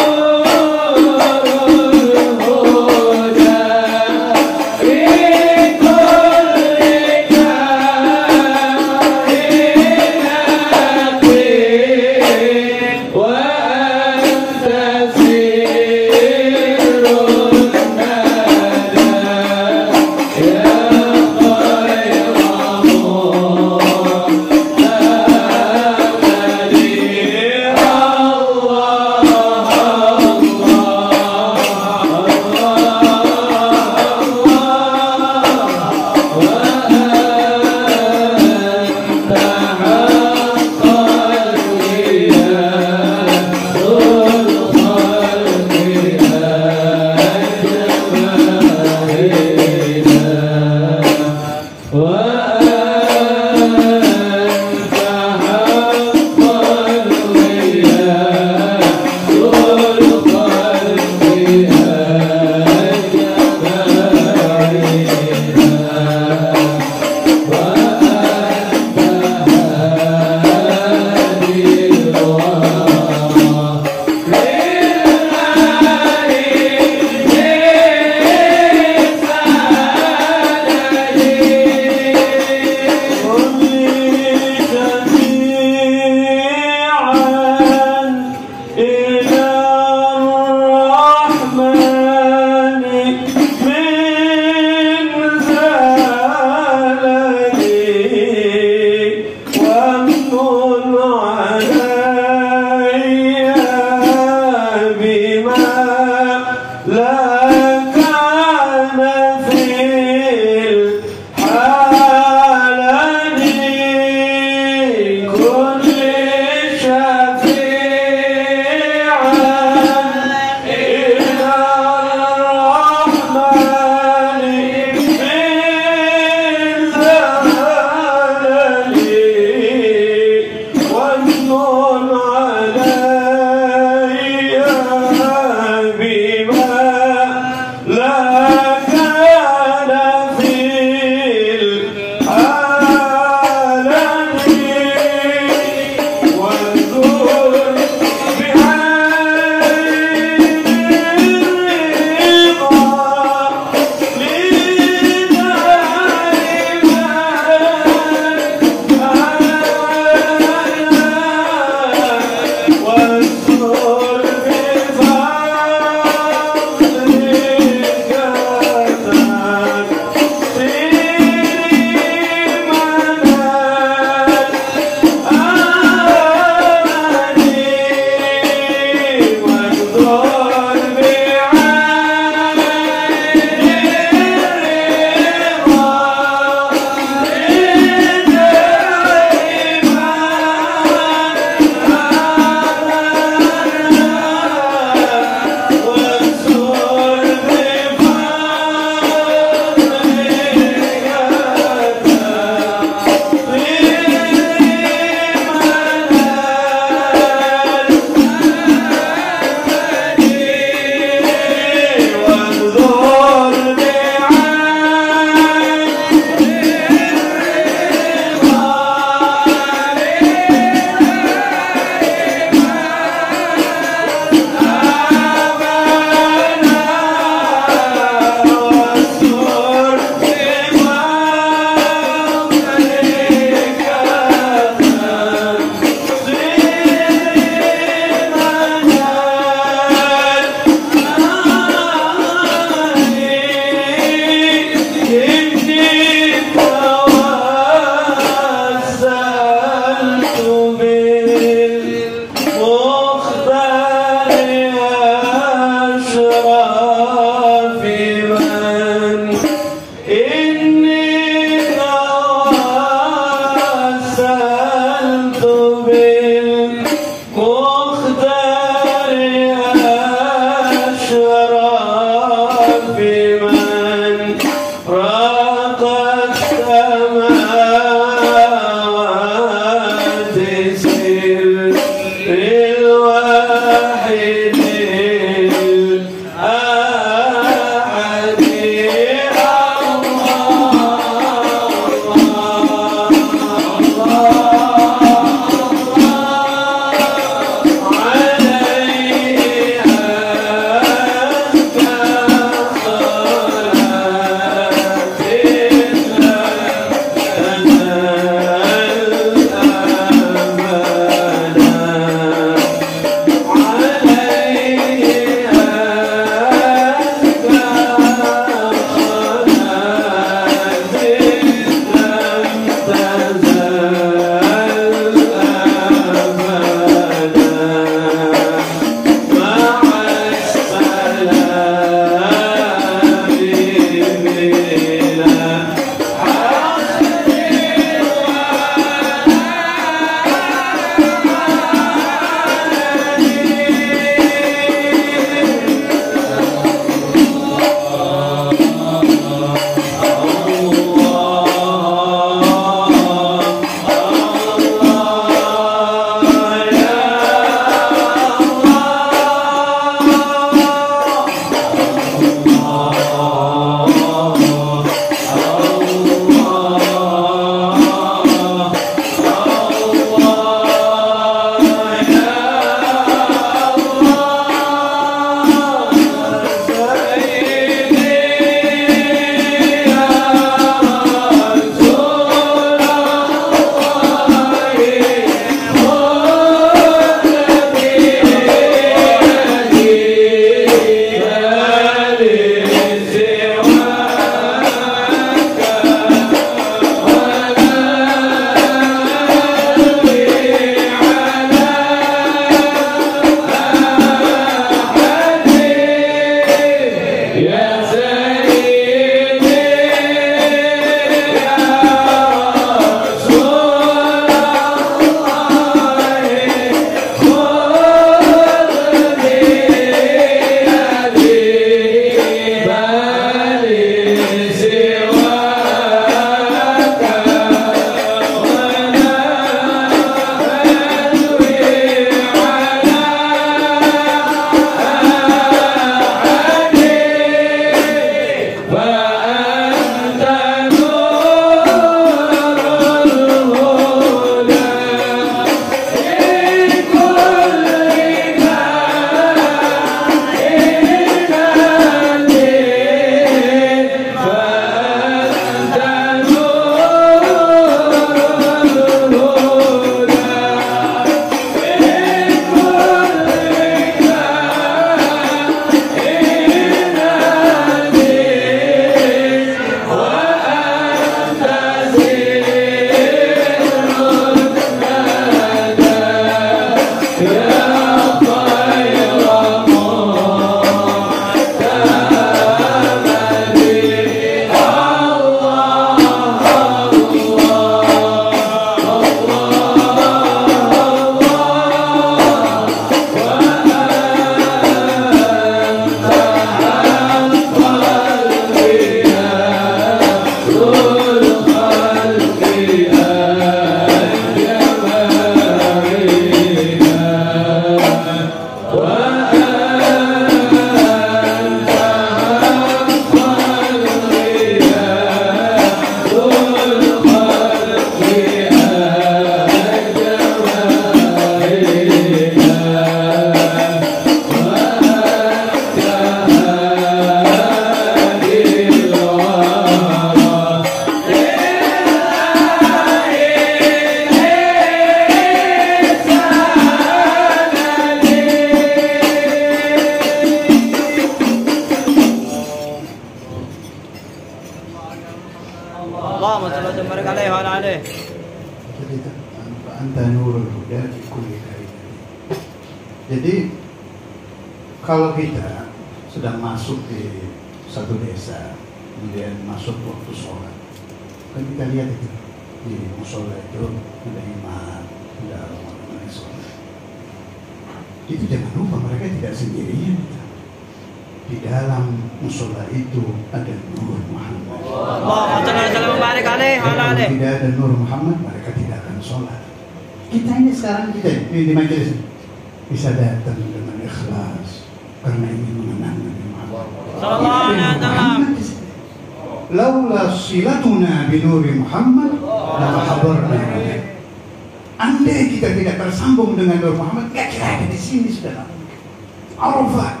اللهم صل وسلم وبارك عليه وعلى آله. Jadi anta nurul huda fi kulli kain. Jadi kalau kita sedang masuk di satu desa, kemudian masuk waktu sholat, kan kita lihat itu di musola itu ada imam, ada orang-orang sholat. Itu jangan lupa mereka tidak sendirian. Di dalam musola itu ada nur Muhammad. اللهم صل وسلم وبارك عليه وعلى Kalau آله. tidak ada nur Muhammad, mereka tidak akan sholat. Kita ini sekarang kita ini di majelis bisa datang dengan ikhlas karena ingin mengenang Nabi Muhammad. Sallallahu alaihi wasallam. Laula silatuna binuri Muhammad lama habarna. Andai kita tidak tersambung dengan Nur Muhammad, nggak kira ada di sini sudah. Arafah.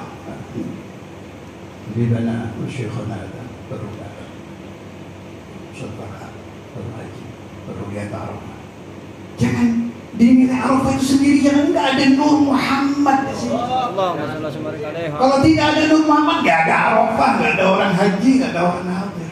Di mana Syekhuna ada baru datang. Saudara, baru haji, baru lihat Arafah. Jangan dinilai Arafah itu sendiri, jangan nggak ada Nur Muhammad di sini. اللهم صل وسلم وبارك عليه. Kalau tidak ada Nur Muhammad, nggak ada Arafah, nggak ada orang haji, nggak ada orang hadir.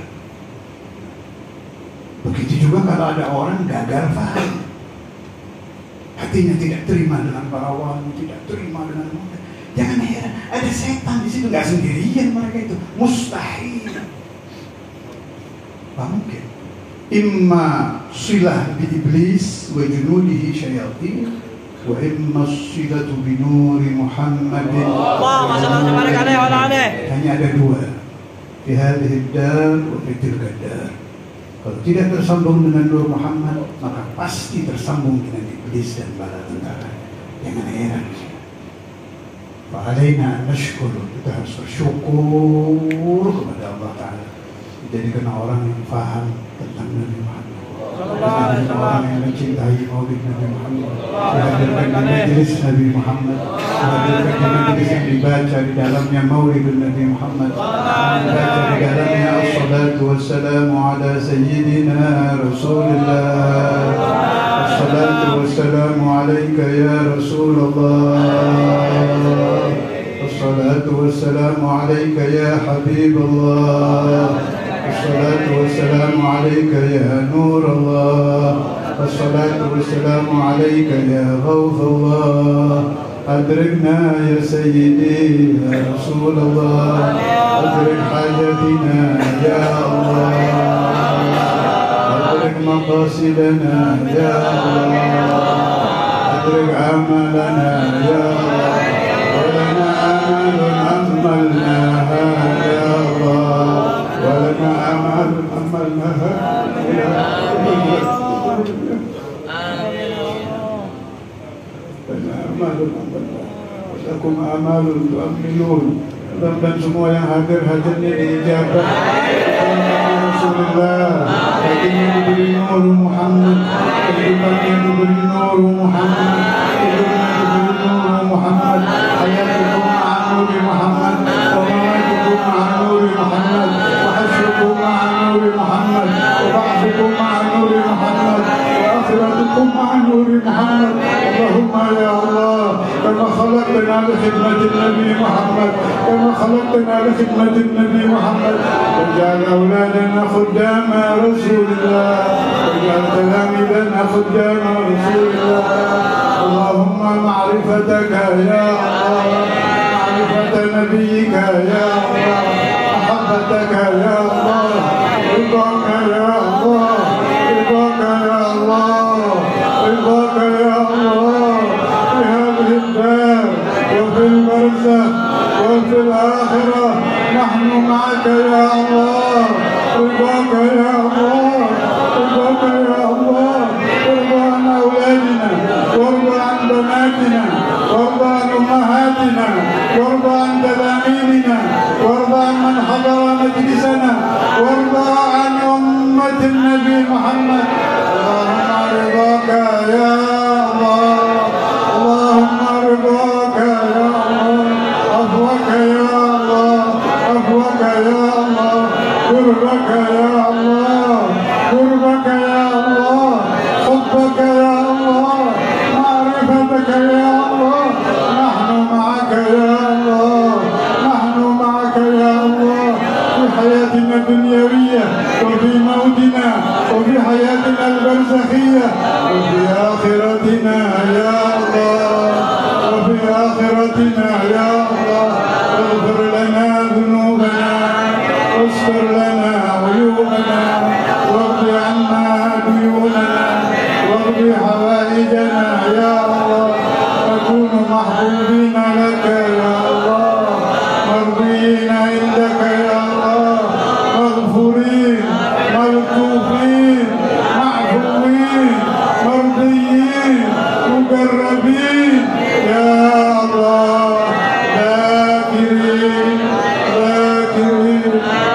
Begitu juga kalau ada orang gagal faham, hatinya tidak terima dengan para wali, tidak terima dengan mereka. Jangan heran, ada setan di situ, nggak sendirian mereka itu, mustahil. Tidak mungkin. Imma silah bi iblis wa junudihi syayatin, wa imma silatu bi nuri Muhammadin. اللهم صل وسلم وبارك عليه وعلى آله. Hanya ada dua, fi hadhihi dar wa fi tilka dar. Kalau tidak tersambung dengan Nur Muhammad, maka pasti tersambung dengan iblis dan bala tentara. Jangan heran. Fa'alaina nashkuru, kita harus bersyukur kepada Allah Ta'ala. Dijadikan orang yang paham tentang Nabi Muhammad, dijadikan orang yang mencintai maulid Nabi Muhammad, dihadirkan di majelis Nabi Muhammad, dihadirkan di majelis yang dibaca di dalamnya maulid Nabi Muhammad, dibaca di dalamnya as-salatu wassalamu ala sayyidina Rasulullah, as-salatu wassalamu alaika ya Rasulullah, as-salatu wassalamu alaika ya Habibullah, الصلاة والسلام عليك يا نور الله، الصلاة والسلام عليك يا غوث الله، أدركنا يا سيدي يا رسول الله، أدرك حاجتنا يا الله، أدرك مقاصدنا يا الله، أدرك عملنا يا الله، ولنا آمال أملناها يا الله، ولنا أعمال أملناها إلى لنا أعمال أملناها ولكم أعمال تؤمنون. Mudah-mudahan semua yang hadir hadirnya diijabah Rasulullah, hadirnya diberi Nur Muhammad, kehidupannya diberi Nur Muhammad, hidupnya diberi Nur Muhammad, hayatukum ma'a Nuri Muhammad, wa mamatukum ma'a Nuri Muhammad, wa hasyukum ma'a Nuri Muhammad, wa ba'thukum ma'a Nuri Muhammad, wa akhiratukum ma'a Nuri Muhammad. Allahumma ya Allah, kama khalaqtana li khidmati Nabi Muhammad, kama خلقتنا لخدمة النبي محمد، واجعل أولادنا خدام رسول الله، واجعل تلاميذنا خدام رسول الله. اللهم معرفتك يا الله، معرفة نبيك يا الله، محبتك يا الله، رضاك يا الله، رضاك يا الله، رضاك يا الله، في هذه الدار وفي البرزخ وفي الآخرة نحن معك يا الله، رضاك يا الله، رضاك يا الله، ارضى عن أولادنا، وارضى عن بناتنا، وارضى عن أمهاتنا، وارضى عن تلاميذنا، وارضى عن من حضر مجلسنا، وارضى عن أمة النبي محمد. اللهم رضاك يا الله، اللهم رضاك يا الله، عفوك يا الله، عفوك يا الله، برك يا الله، في حياتنا البرزخية وفي آخرتنا يا الله، وفي آخرتنا يا الله. اغفر لنا ذنوبنا واستر لنا عيوبنا واقض عنا ديوننا واقض حوائجنا يا الله. نكون محبوبين لك يا الله، مرضيين عندك يا الله، مغفورين ملطوفين معفوين مرضيين مقربين يا الله. ذاكرين ذاكرين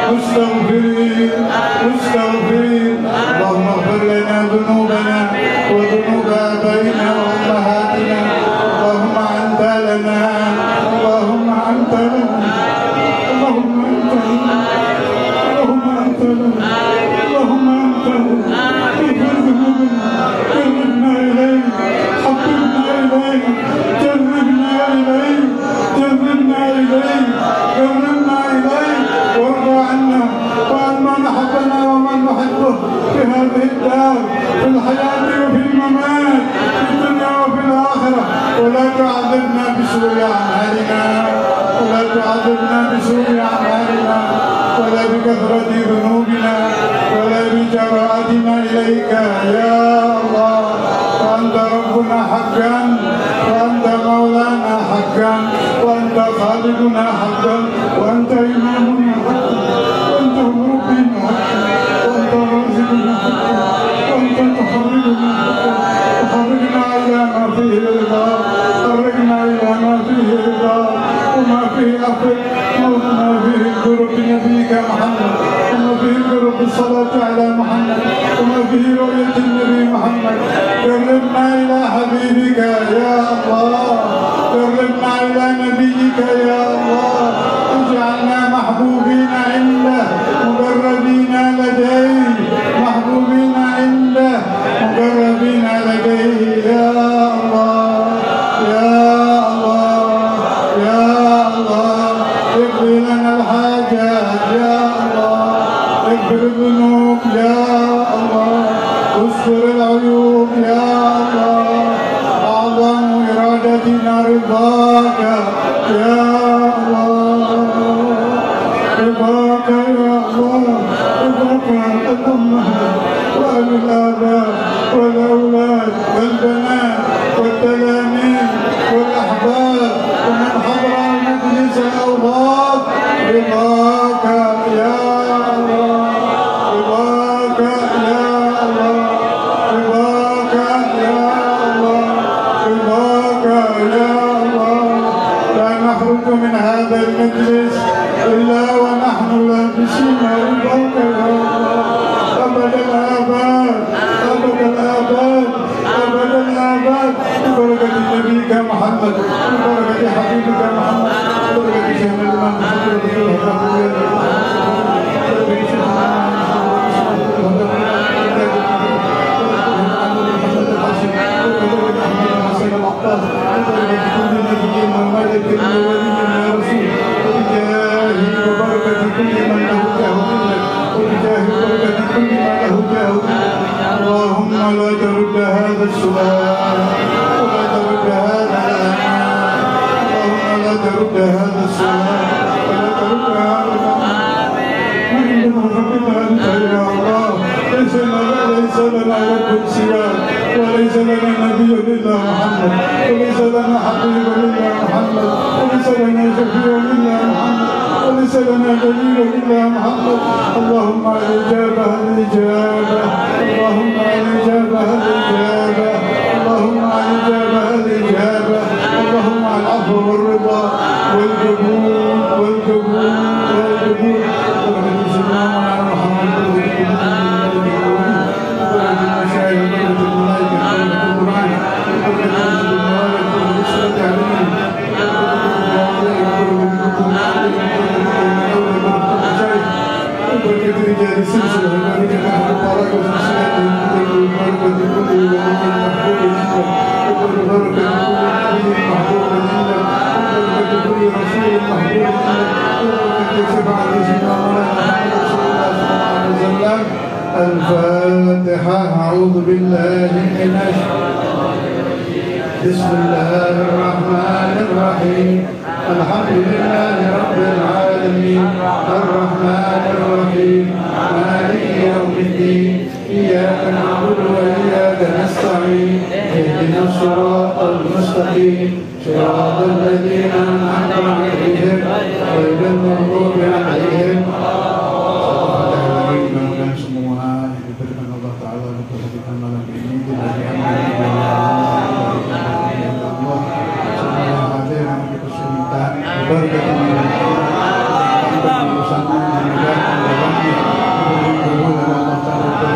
مستغفرين مستغفرين. اللهم اغفر لنا ذنوبنا وذنوب آبائنا وأمهاتنا. اللهم أنت لنا، اللهم أنت لنا، اللهم أنت لنا، اللهم أنت لنا، اللهم أنت لنا. اغفر ذنوبنا، قربنا إليك، حببنا إليك، جربنا إليك، جربنا إليك، جربنا إليك. وارضى عنا وعن من أحبنا ومن نحبه في هذه الدار، في الحياة وفي الممات، في الدنيا وفي الآخرة. ولا تعذبنا بسوء أعمالنا، ولا تعذبنا بسوء أعمالنا، ولا بكثرة ذنوبنا، ولا بجراءتنا إليك يا الله. وأنت ربنا حقا، وأنت مولانا حقا، وأنت خالقنا حقا، وأنت إمامنا حقا، وأنت مربينا حقا، وأنت رازقنا حقا، وأنت تحركنا حقا. تحركنا إلى ما فيه رضا، تحركنا إلى ما فيه رضا وما فيه أفضل، وما فيه قرب نبيك محمد، وما فيه قرب الصلاة على محمد، وما فيه رؤية النبي محمد. قربنا إلى حبيبك يا الله، قربنا إلى نبيك يا الله. اجعلنا محبوبين عنده، مقربين لديه، محبوبين عنده، مقربين لديه يا الله يا الله يا الله. اقضي لنا الحاجات يا الله، اغفر الذنوب يا الله، استر العيوب يا الله. أعظم إرادتنا رضاك يا الله، رضاك يا الله، رضاك عن الأمهات وعن الآباء والأولاد والبنات والتلاميذ والأحباب ومن حضر مجلس الأوقاف. رضاك يا الله، رضاك يا الله، رضاك يا الله، رضاك يا الله. لا نخرج من هذا المجلس إلا ونحن لابسين رضاك يا الله. أبد الآباد، أبد الآباد، أبد الآباد. ببركة نبيك محمد، ببركة حبيبك محمد، ببركة شيخنا الإمام محمد رسول اللهم لا ترد هذا السؤال ولا ترد هذا الأمان، اللهم لا ترد هذا السؤال ولا ترد هذا الأمان. نحن نحبك أنت يا الله. ليس لنا ليس لنا رب سواك، وليس لنا نبي إلا محمد، وليس لنا حبيب إلا محمد، وليس لنا شفيع إلا محمد، وليس لنا دليل إلا محمد. اللهم الإجابة الإجابة، اللهم الإجابة الإجابة، اللهم الإجابة الإجابة، اللهم العفو والرضا والقبول والقبول والقبول. ورحمة سيدنا محمد الفاتحة. أعوذ بالله من الشيطان الرجيم. بسم الله الرحمن الرحيم. الحمد لله رب العالمين الرحمن الرحيم مالك يوم الدين إياك نعبد وإياك نستعين اهدنا الصراط المستقيم صراط الذين أنعمت عليهم غير المغضوب عليهم. Mudah-mudahan semua yang diberikan Allah Ta'ala untuk kita malam ini diberikan Allah. Semua yang hadir yang kita minta berkat Allah bersama dengan dalamnya berlindung dari Allah Ta'ala.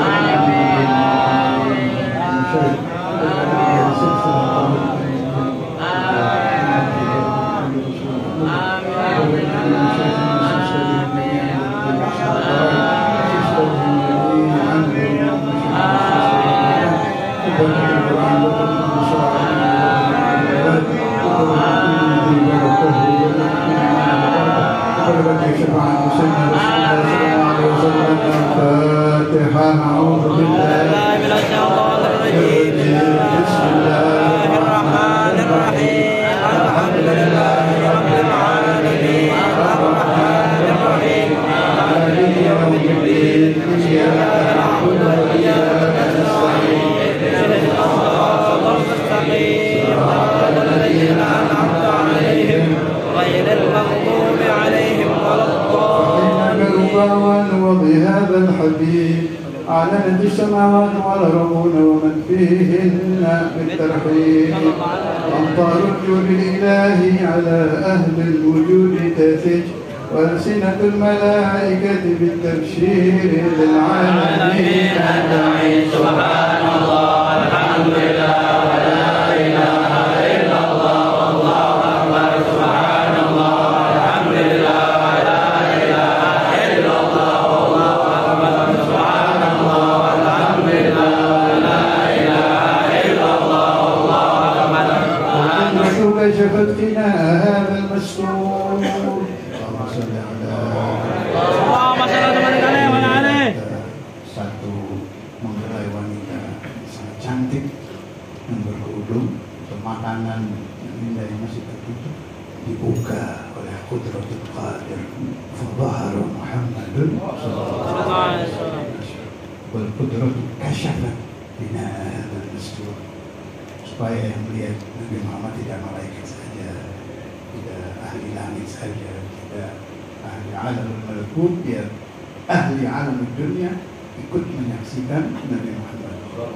أعوذ بالله من الشيطان الرجيم. بسم الله الرحمن الرحيم. الحمد لله رب العالمين الرحمن الرحيم مالك يوم الدين إياك نعبد وإياك نستعين اهدنا الصراط المستقيم صراط الذين أنعمت عليهم غير المغضوب عليهم ولا الضالين. وبهذا الحديث أعلنت السماوات والأرضون ومن فيهن بالترحيب. أمطار الجود الإلهي على أهل الوجود تثج وألسنة الملائكة بالتبشير للعالمين أجمعين. سبحان الله الحمد لله ولا إله إلا الله والله أكبر. سبحان الله الحمد لله ولا إله إلا الله والله أكبر. سبحان الله الحمد لله ولا إله إلا الله والله أكبر. وقدرتك شفت فينا هذا المستور. اللهم صل على اللهم صل على satu mempelai wanita sangat cantik yang berkerudung, makanan yang indah yang masih tertutup dibuka oleh Qudratul Qadir. Fadhahara Muhammadun sallallahu alaihi wasallam wal qudratu kasyafat bina hadzal mastur. Supaya yang melihat Nabi Muhammad tidak malaikat saja, tidak ahli langit saja, tidak ahli alam malakut, biar ahli alam dunia ikut menyaksikan Nabi Muhammad.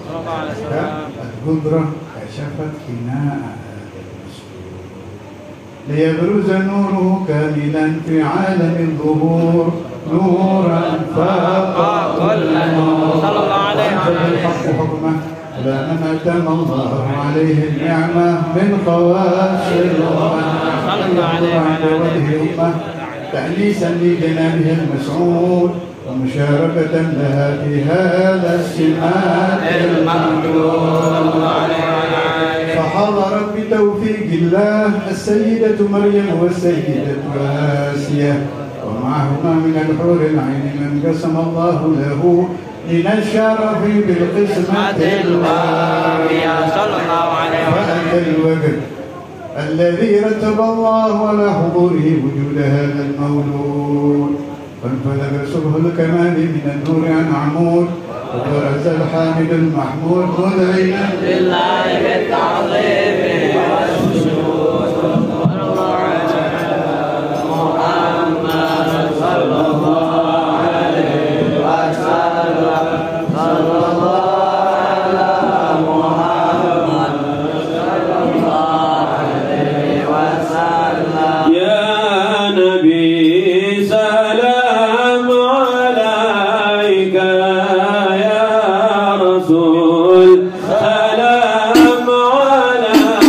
Al-Qudrah kasyafat bina hadzal mastur. ليبرز نوره كاملا في عالم الظهور نورا فاق كل نور. صلى الله عليه وسلم. حكمه لا من أتم الله عليه النعمة من خواص الأمة. صلى الله عليه وسلم. تأنيسا لجنابه المسعود ومشاركة لها في هذا السمات المحدود. فحضرت بتوفيق الله السيدة مريم والسيدة آسيا ومعهما من الحور العين من قسم الله له من الشرف بالقسمة الباقية. صلى الله عليه وسلم. فأتى الوقت الذي رتب الله على حضوره وجود هذا المولود فانفلق صبح الكمال من النور عن عمود وبرز الحامد المحمود مذعنا لله بالتعظيم والسجود. محمد صلى الله عليه وسلم. صلى الله على محمد صلى الله عليه وسلم. يا نبي سلام عليك يا رسول سلام عليك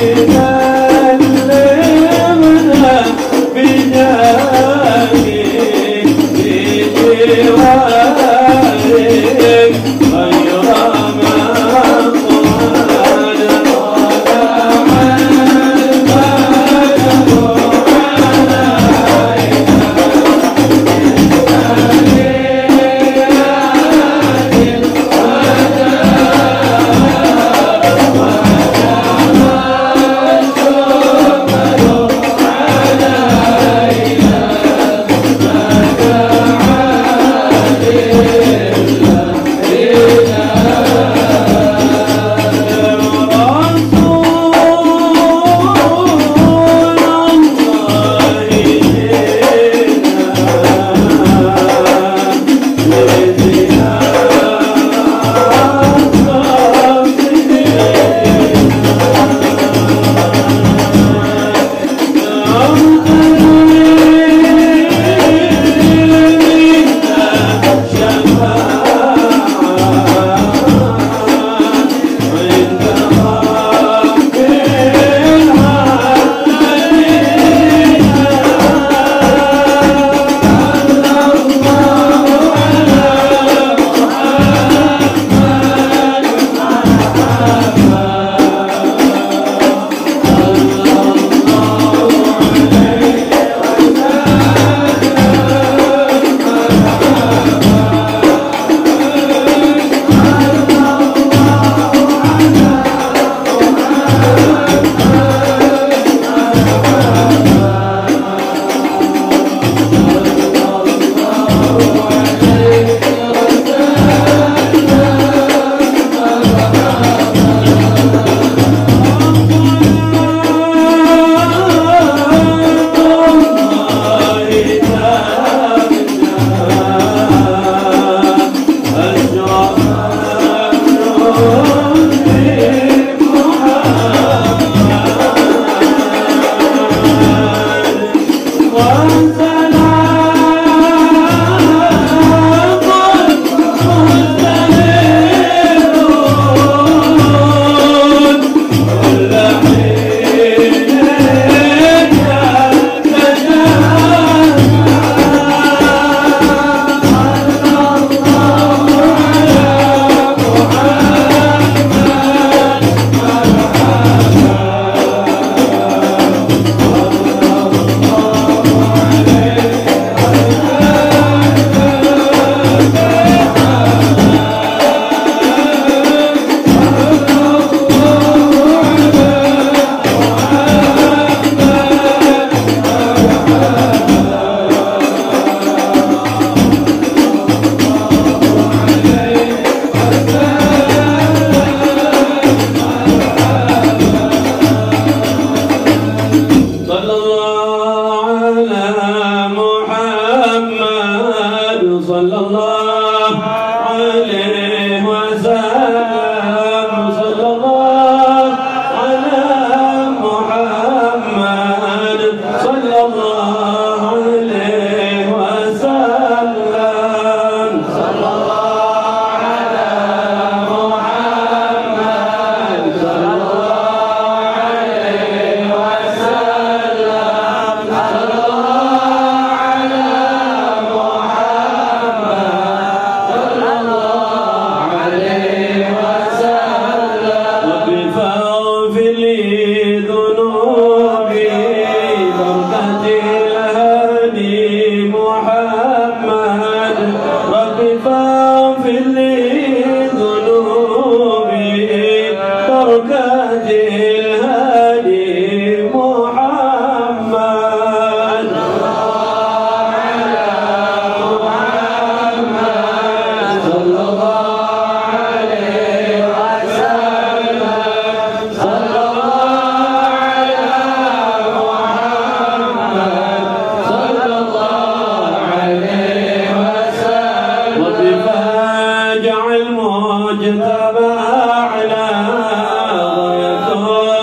المجتبى على غايته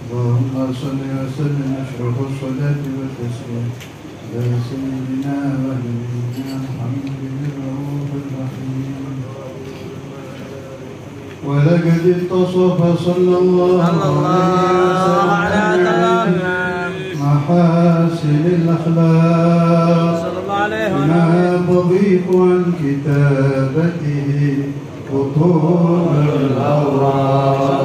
اللهم صل وسلم أشرف الصلاة والتسليم على سيدنا ونبينا محمد الرؤوف الرحيم. ولقد اتصف صلى الله عليه وسلم محاسن الأخلاق ما تضيق عن كتابته خطوط الأوراق.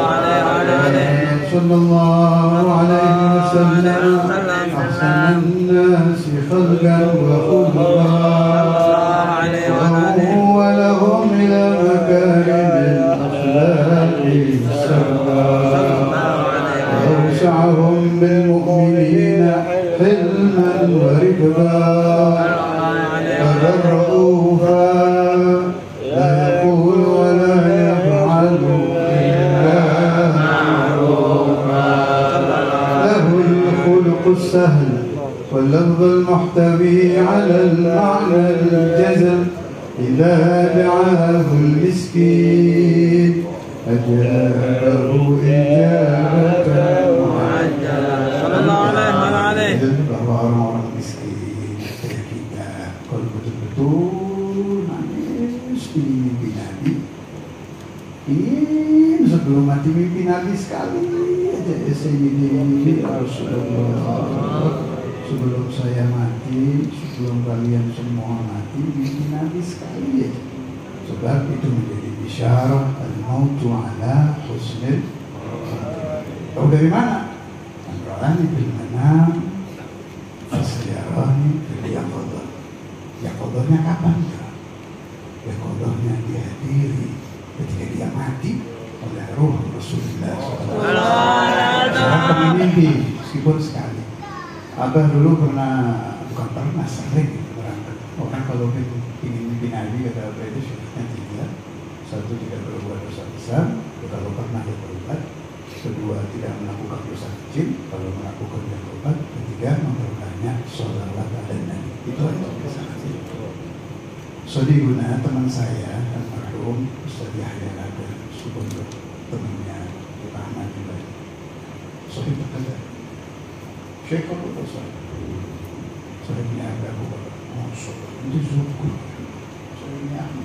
صلى الله عليه وسلم أحسن الناس خلقا وخلقا ولهم إلى مكارم الأخلاق سبقا وأوسعهم بالمؤمنين حلما وركبا فبرؤوها لا يقول ولا يفعل إلا معروفا له الخلق السهل واللفظ المحتوي على المعنى الجزم إذا دعاه المسكين أجابه إجابة معجلة. صلى الله عليه وسلم. Bahwa orang-orang miskin kayak kita kalau betul-betul nangis di mimpi Nabi, ini sebelum mati mimpi Nabi sekali aja ya Sayyidi Rasulullah. Sebelum saya mati, sebelum kalian semua mati, mimpi Nabi sekali aja. Sebab itu menjadi bisyarah al-mautu ala husnil. Tahu dari mana? An-ra'ani bil manam fasyarani bil yaqadah. Yaqadahnya kapan? Yaqadahnya dihadiri ketika dia mati oleh ruh Rasulullah shallallahu alaihi wasallam. Saya mimpi meskipun sekali. Abah dulu pernah, bukan pernah, sering berangkat. Orang kalau ingin mimpi Nabi kata Abah itu syaratnya tiga. Satu, tidak berbuat dosa besar. Kalau pernah ya berobat. Kedua, tidak melakukan dosa kecil. Kalau melakukan ya berobat. Ketiga, memperbanyak sholawat ala Nabi. Itu aja sangat itu. Sodihuna teman saya almarhum Ustaz Yahya ada Subondo, temannya Pak Ahmad juga. Sodih berkata, Syekh apa dosa? Saya punya agak apa? Masuk. Ini suku. Saya punya Ahmad.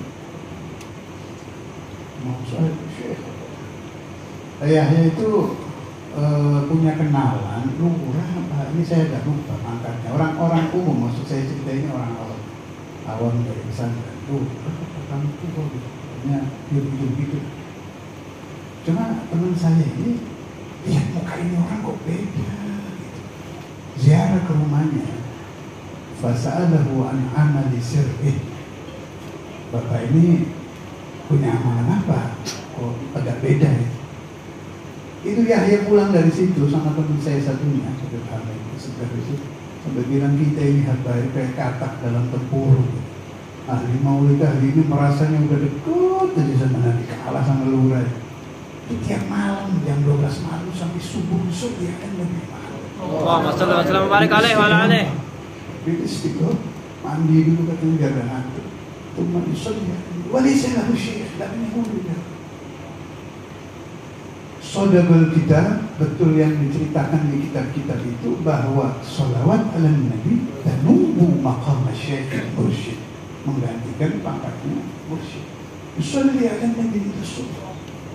Mau saya Syekh. Ayahnya itu uh, punya kenalan lurah apa? Ini saya tidak lupa pangkatnya. Orang-orang umum, maksud saya cerita ini orang awam. Awam dari pesantren. Tuh, kamu tuh kok punya gitu-gitu. Cuma teman saya ini lihat muka ini orang kok beda. Ziarah ke rumahnya, fasa'alahu an amali sirrih. Bapak ini punya amalan apa? Kok agak beda ya? Itu Yahya pulang dari situ sama teman saya satunya, sederhana itu, setelah itu sampai bilang kita ini habaib kayak katak dalam tempurung. Ahli maulid ahli ini merasanya udah deket jadi sama Nabi, kalah sama lurah. Itu tiap malam jam dua belas malam sampai subuh-subuh dia kan lebih malam. Allahumma shalli wa sallam barik alaihi wa ala alihi. Itu istiqomah, mandi dulu katanya biar ada ngantuk. Tuma disolnya, wali saya lahu syekh, tapi ini Sodabel kita, betul yang diceritakan di kitab-kitab itu bahwa sholawat ala Nabi tanumbu maqam syekh mursyid, menggantikan pangkatnya mursyid. Sholli ala Nabi itu sunnah.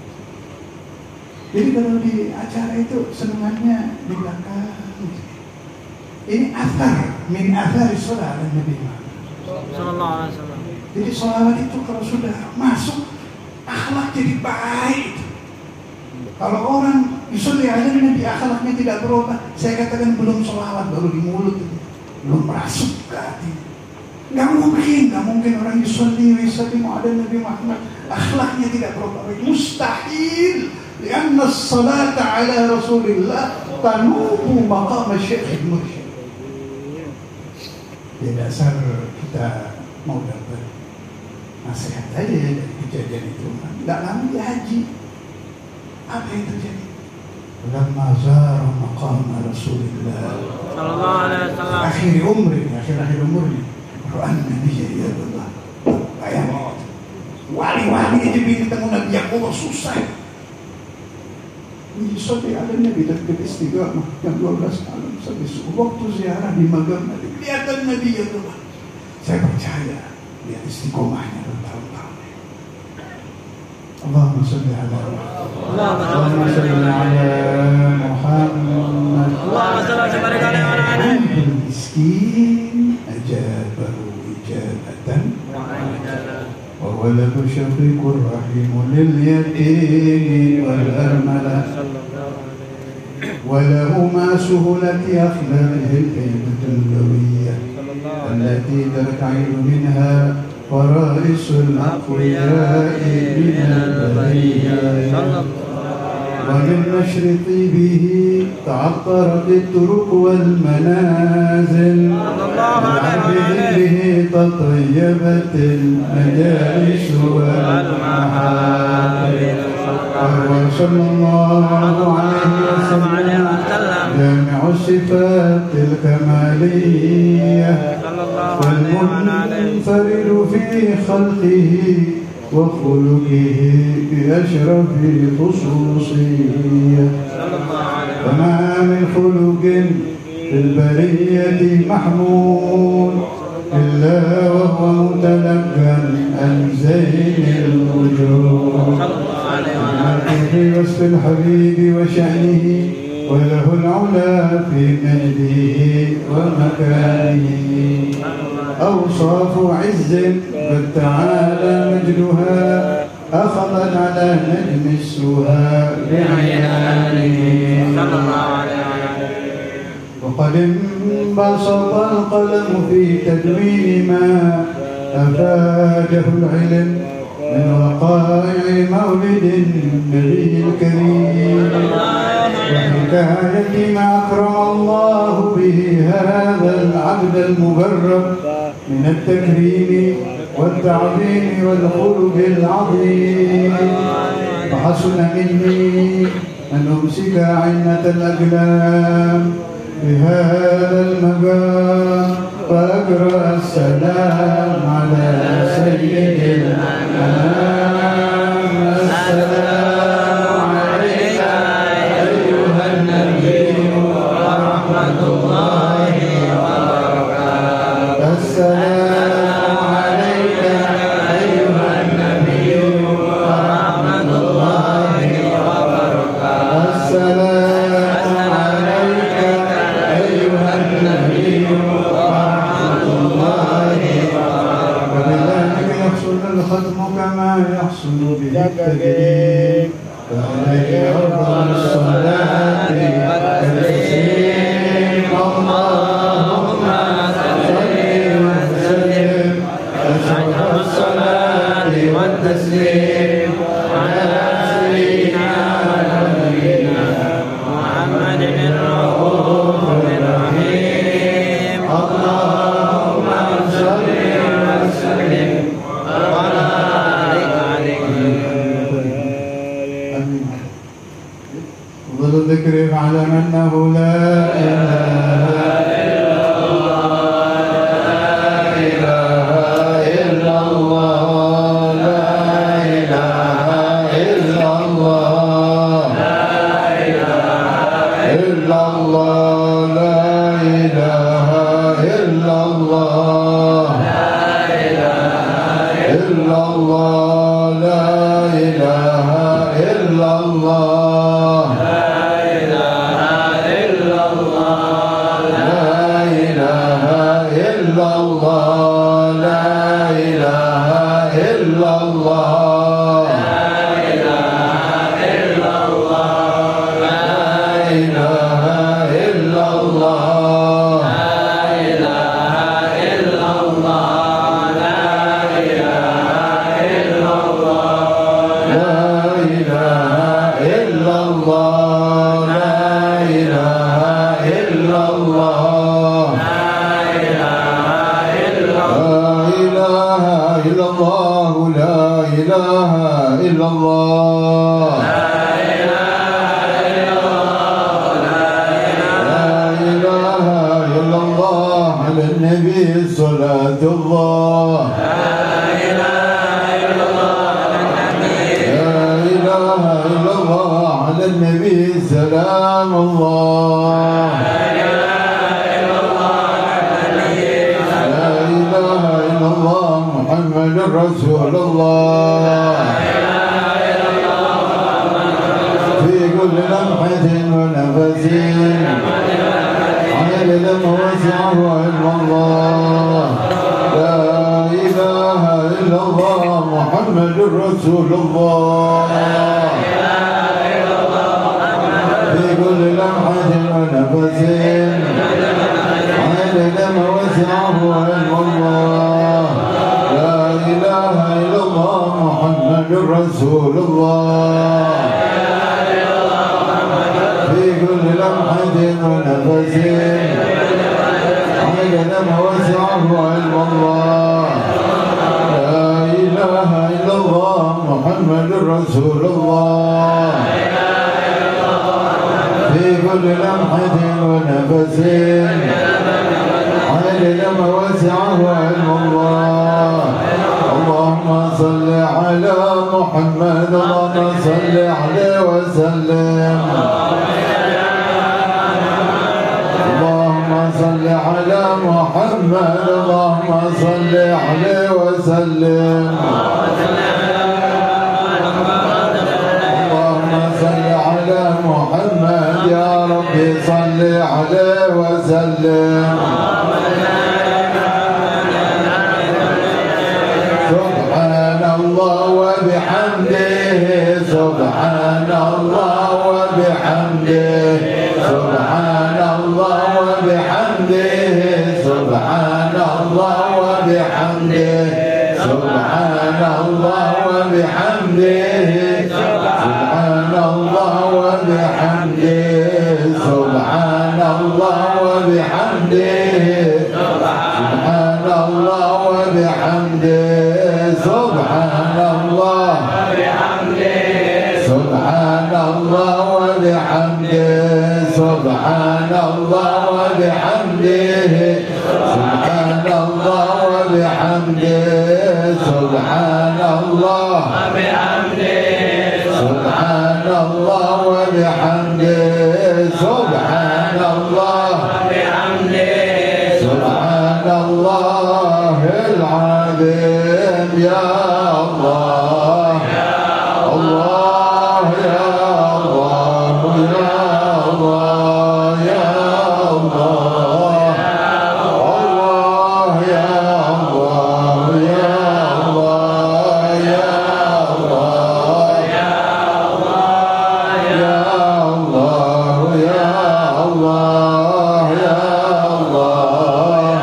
Jadi kalau di acara itu senangannya di belakang. Ini athar, min athar sholat ala Nabi Sallallahu alaihi wasallam. Jadi sholawat itu kalau sudah masuk, akhlak jadi baik. Kalau orang yusolli ala Nabi akhlaknya tidak berubah, saya katakan belum sholawat, baru di mulut, belum merasuk ke hati. Gak mungkin, gak mungkin orang yusolli yusolli ala Nabi Muhammad akhlaknya tidak berubah. Mustahil. Karena salat ala Rasulullah tanubu maqam syekh mursyid. Di dasar kita mau dapat nasihat aja dari kejadian itu, tidak lama dia haji. Apa yang terjadi? Lamma zara maqam Rasulullah Sallallahu alaihi wasallam. Akhir umri, akhir-akhir umurnya, Quran Nabi ya Allah. Bayangin, wali-wali aja bisa ketemu Nabi Yakub susah. Yusuf ada Nabi dan Istiqamah jam dua belas malam sampai subuh. Waktu ziarah di Magam Nabi, kelihatan Nabi ya Allah. Saya percaya dia istiqomahnya bertahun-tahun. Allahumma sholli ala Allahumma sholli ala Muhammad. Allahumma sholli ala miskin ajabahu ijabatan wa waladu syafiqur rahim lil yatim wal armala وله ما سهلت أخلاقه الهيبة القوية التي ترتعد منها فرائس الأقوياء من البرية ومن نشر طيبه تعطرت الطرق والمنازل وعبده تطيبت المجالس والمحافل صلى الله عليه وسلم جامع الصفات الكمالية والمنفرد في خلقه وخلقه بأشرف خصوصية وما من خلق في البرية محمود إلا وهو متلقى عن زين الوجود في وصف الحبيب وشأنه وله العلا في مجده ومكانه أوصاف عز قد تعالى مجدها أخذت على نجم السوها بعيانه وقد انبسط القلم في تدوين ما أفاده العلم من وقائع مولد النبي الكريم وحكاية ما أكرم الله به هذا العبد المبرر من التكريم والتعظيم والخلق العظيم فحسن مني أن أمسك عنة الأقلام بهذا المقام وأقرأ السلام على سيد الأنام. السلام عليك أيها النبي ورحمة الله وبركاته. السلام عليك أيها النبي ورحمة الله وبركاته. السلام عليك أيها النبي ورحمة الله وبركاته. وبذلك يحصل الختم كما يحصل به التدريب فعليه أفضل الصلاة والتسليم. اللهم صل وسلم أشرف الصلاة والتسليم على سيدنا ونبينا محمد الرؤوف الرحيم. اللهم صل وسلم وبارك عليه. أفضل الذكر فاعلم أنه لا إله إلا الله. لا إله إلا الله. لا إله إلا الله. لا إله إلا الله. لا إله إلا الله. لا إله إلا الله. إلا الله. لا إله إلا الله. لا سلام الله لا إله إلا الله محمد رسول الله في كل لمحة ونفس عدد وسعه علم الله لا إله إلا الله محمد رسول الله في كل لمحة ونفس عدد وسعه علم الله لا إله إلا الله محمد رسول الله في كل لمحة ونفس عدد وسعه علم الله لا إله إلا الله محمد رسول الله في كل لمحة ونفس عدد وسعه علم الله اللهم صل على محمد اللهم صل عليه وسلم اللهم صل على محمد اللهم صل عليه وسلم اللهم صل على محمد يا ربي صل عليه وسلم سبحان الله وبحمده سبحان الله وبحمده سبحان الله وبحمده سبحان الله وبحمده سبحان الله وبحمده سبحان الله وبحمده سبحان الله وبحمده سبحان الله وبحمده سبحان الله سبحان الله وبحمده سبحان الله وبحمده سبحان الله وبحمده سبحان الله سبحان الله وبحمده سبحان الله سبحان الله العظيم يا الله الله يا الله يا الله يا الله الله يا الله يا الله يا الله يا الله يا الله يا الله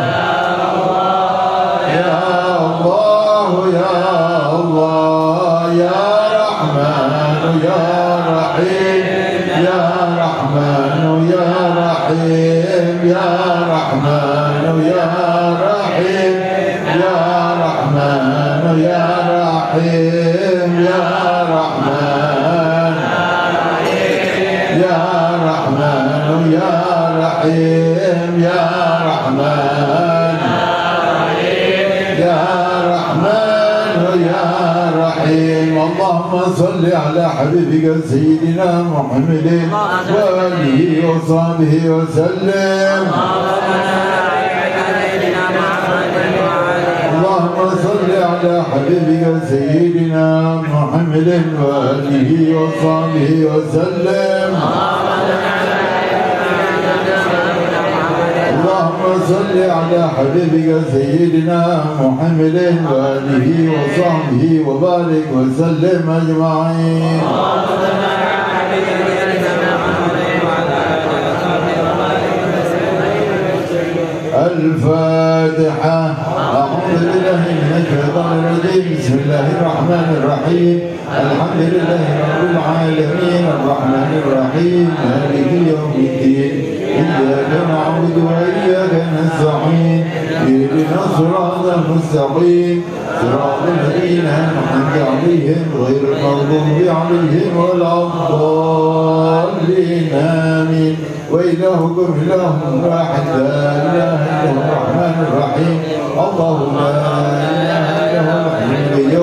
يا الله يا الله يا رحمن يا رحيم يا رحمن يا رحيم يا رحمن يا رحيم يا رحمن يا رحيم يا رحمن يا رحمن يا رحيم يا رحمن يا رحمن يا رحيم اللهم صل على حبيبك سيدنا محمد وآله وصحبه وسلم اللهم صل على حبيبك سيدنا محمد وآله وصحبه وسلم اللهم صل على حبيبك سيدنا محمد وآله وصحبه وبارك وسلم أجمعين الفاتحة أعوذ بالله من الشيطان الرجيم بسم الله الرحمن الرحيم الحمد لله رب العالمين الرحمن الرحيم مالك يوم الدين إياك نعبد وإياك نستعين اهدنا الصراط المستقيم صراط الذين أنعمت عليهم غير المغضوب عليهم ولا الضالين آمين وإلهكم إله واحد لا إله إلا هو الرحمن الرحيم الله لا إله إلا هو الحي القيوم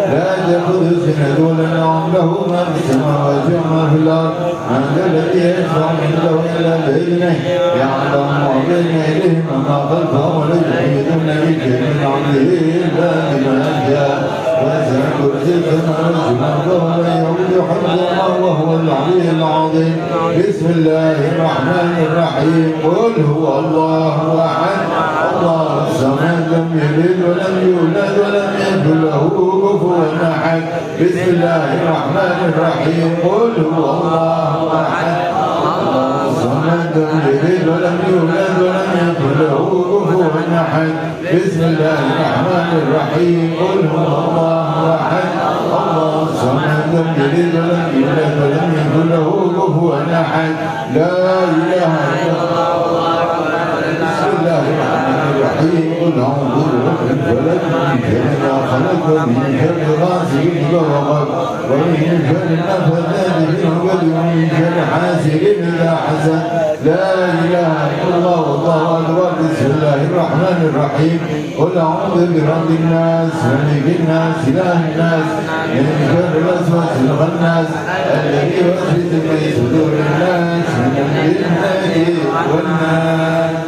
لا تأخذه سنة ولا نوم له ما في السماوات وما في الأرض من ذا الذي يشفع عنده إلا بإذنه يعلم ما بين أيديهم وما خلفهم ولا يحيطون بشيء من علمه إلا بما شاء وسع كرسي السماوات والأرض ولا يؤوده حفظهما وهو العلي العظيم. بسم الله الرحمن الرحيم. قل هو الله أحد الله الصمد لم يلد ولم يولد ولم يكن له كفوا أحد. بسم الله الرحمن الرحيم. قل هو الله أحد الله الصمد لم يلد ولم يولد ولم يكن له كفوا أحد. بسم الله الرحمن الرحيم. قل هو الله أحد الله الصمد لم يلد ولم يولد ولم يكن له كفوا أحد. لا إله إلا الله. بسم الله الرحمن الرحيم. قل أعوذ برب الفلق من شر ما خلق ومن شر غاسق إذا وقب ومن شر النفاثات في العقد ومن شر حاسد إذا حسد. لا إله إلا الله والله أكبر. بسم الله الرحمن الرحيم. قل أعوذ برب الناس ملك الناس إله الناس من شر الوسواس الخناس الذي يوسوس في صدور الناس من الجنة والناس.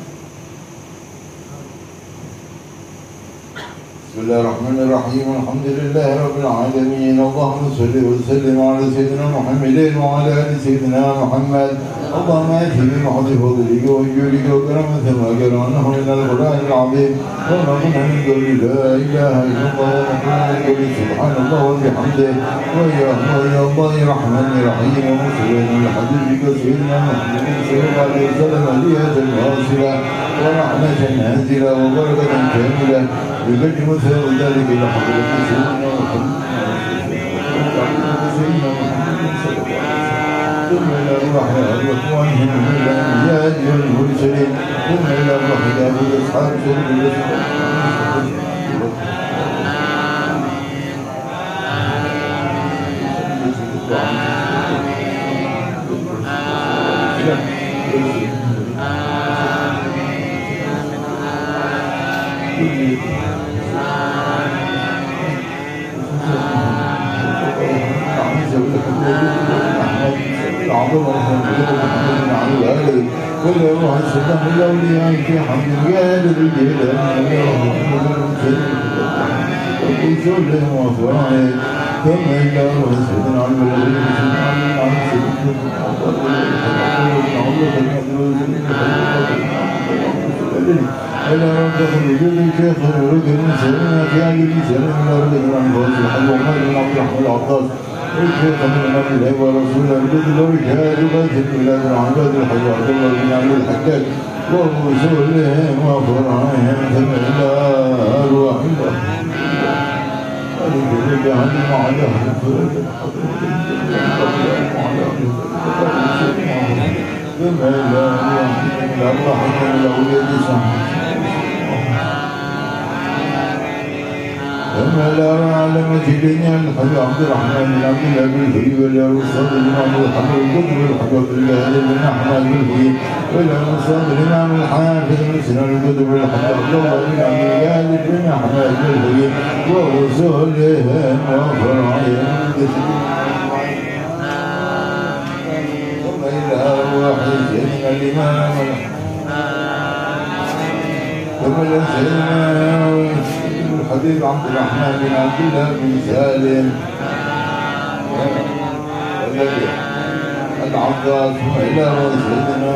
بسم الله الرحمن الرحيم. الحمد لله رب العالمين. اللهم صل وسلم على سيدنا محمد وعلى ال سيدنا محمد. اللهم اتي بمحض فضلك وجودك وكرمك ما كرمناه من القران العظيم وما كنا من قول لا اله الا الله وما كنا من قول سبحان الله وبحمده ويا ويا الله الرحمن الرحيم. ومسلم لحبيبك سيدنا محمد صلى الله عليه وسلم هديه واصله ورحمه نازله وبركه كامله بذكر مثل ذلك لحضرة سيدنا محمد سيدنا محمد صلى الله عليه وسلم. ثم إلى الروح وإخوانهم من الأنبياء والمرسلين ثم إلى الروح داود أصحاب سيد الرسول. كل روح السلام الأولياء في حمد قادر الجلال وكل وفرائه. ثم إلى روح سيدنا علم الذين سيدنا علم العالم سيدنا إلى ربك الوجود الشيخ الرجل سيدنا في عجل سيدنا إلى ربك العنفاس الحج وحمد بن عبد الرحمن العطاس الشيخ من النبي الله ورسول الجد الرجال باسل إلى العباد الحج عبد الله بن عبد الحجاج ورسولهم وفرعهم ثم إلى أرواح الله ولذلك علم على الفرد ثم إلى أرواح الأولياء سبحانه. ثم لا علم سيدنا الحبيب عبد الرحمن بن عبد الله بن الهي ولا الأستاذ الإمام الحبيب القطب الحبيب عبد الله بن أحمد بن الهي ولا الأستاذ الإمام الحافظ بن سنان القطب الحبيب عبد الله بن عبد الله بن أحمد بن الهي ورسولهم وفرعهم. ثم إلى أرواح سيدنا الإمام ثم إلى سيدنا الحبيب عبد الرحمن بن عبد الله بن سالم العباس وإلى سيدنا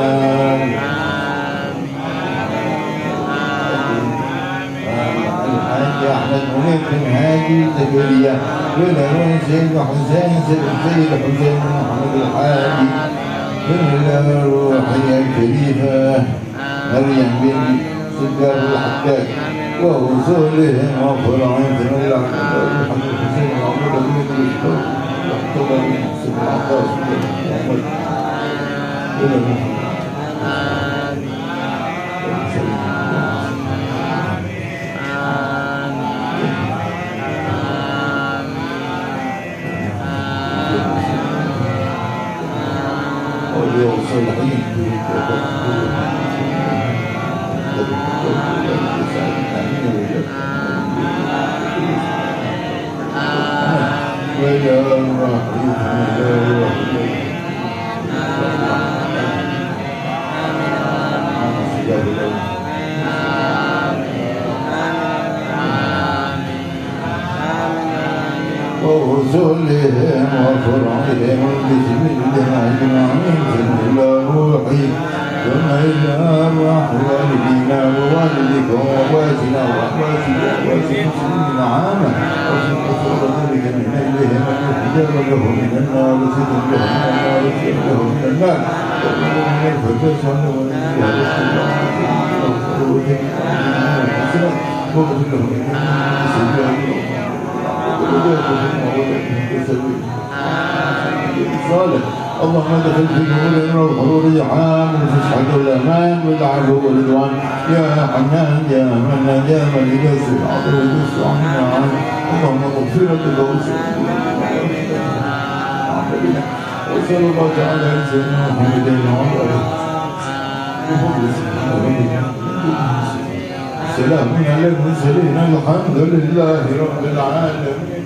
الحاج أحمد منير بن هادي زكريا وإلى سيدنا حسين سيد حسين بن محمد الحادي وإلى روحي الشريفة مريم بن سدار الحجاج ورسولهم وفرعهم ثم إلى محمد الحسين وعبد الله بن الشهور واحتضر من حسين العباس محمد إلى محمد والصالحين ورسلهم وفرعهم بسم الله أجمعين ثم روحي ثم إلى أرواح والدينا ووالدكم وأخواتنا وأخواتنا وأخوات المسلمين عامة وسنة ذلك من أجلهم أن يحجر له من النار وستر له من النار وستر له من النار ومن الفردوس عنه ونجيه رسول الله وغفر له من النار صالح اللهم ادخل في قبورنا والحرور ريحان وفسحة الأمان والعفو والرضوان يا حنان يا منان يا ملك الصراط والسلام اللهم مغفرة له وصلى الله تعالى على سيدنا محمد وعلى آله سلام على المرسلين الحمد لله رب العالمين.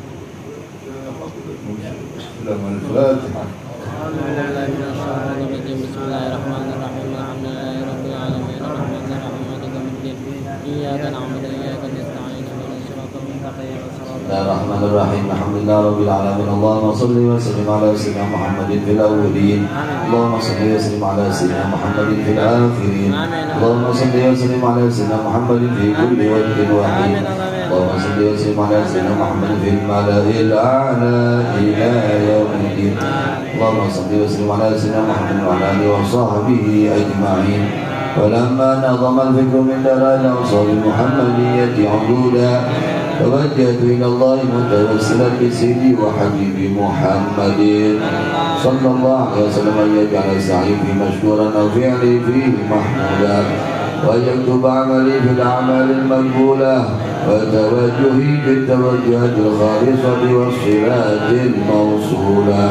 سلام الفاتحة. أعوذ بالله من الشيطان الرجيم بسم الله الرحمن الرحيم الحمد لله رب العالمين الرحمن الرحيم مالك يوم الدين إياك نعبد وإياك نستعين اهدنا الصراط المستقيم صراط بسم الله الرحمن الرحيم الحمد لله رب العالمين اللهم صل وسلم على سيدنا محمد في الأولين اللهم صل وسلم على سيدنا محمد في الآخرين اللهم صل وسلم على سيدنا محمد في كل وقت وحين اللهم صل وسلم على سيدنا محمد في الملأ الأعلى إلى يوم الدين اللهم صل وسلم على سيدنا محمد وعلى آله وصحبه أجمعين. ولما نظم الفكر من دلائل الأوصاف المحمدية عدودا توجهت إلى الله متوسلا بسيدي وحبيبي محمد صلى الله عليه وسلم أن يجعل سعي في مشكورا أو فعلي فيه محمودا وأن يكتب عملي في الأعمال المقبولة وتوجهي في التوجهات الخالصة والصلات الموصولة.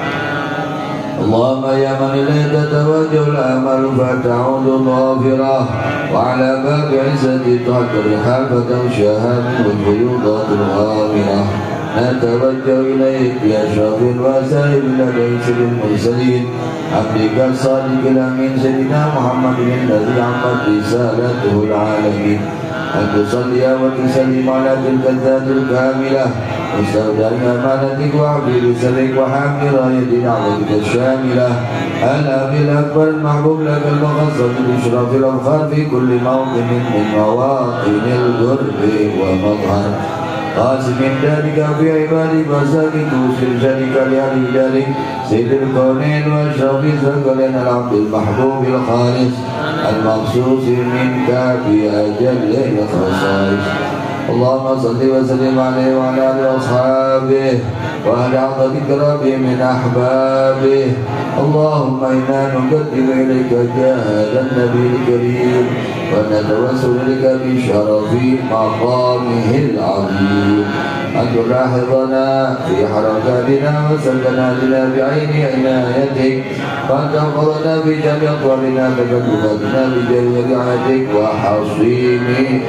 اللهم يا من إليه تتوجه الآمال فتعود ظافرة وعلى باب عزة تحت الرحال فتمشاها منه الفيوضات الغامرة نتوجه إليك بأشرف الوسائل لديك المرسلين عبدك الصادق الأمين سيدنا محمد الذي عمت رسالته العالمين أن تصلي وتسلم على تلك الذات الكاملة مستودع أمانتك وعبد سرك وحامل راية دعوتك الشاملة الأب الأكبر المحبوب لك المخصص بإشراف الأبخار في كل موطن من مواطن القرب ومظهر قاسم ذلك في عبادك وساكن توصل ذلك لأهل ذلك سيد الكونين وأشرف ثقلين العبد المحبوب الخالص المخصوص منك بأجل الخصائص. اللهم صل وسلم عليه وعلى آله وأصحابه وأهل عطف كرامه من أحبابه. اللهم إنا نقدم إليك جاه النبي الكريم ونتوسل لك بشرف مقامه العظيم أن تلاحظنا في حركاتنا وسكناتنا بعين عنايتك وأن تحفظنا في جميع أطوارنا تكلفاتنا بجميع رعايتك وحصين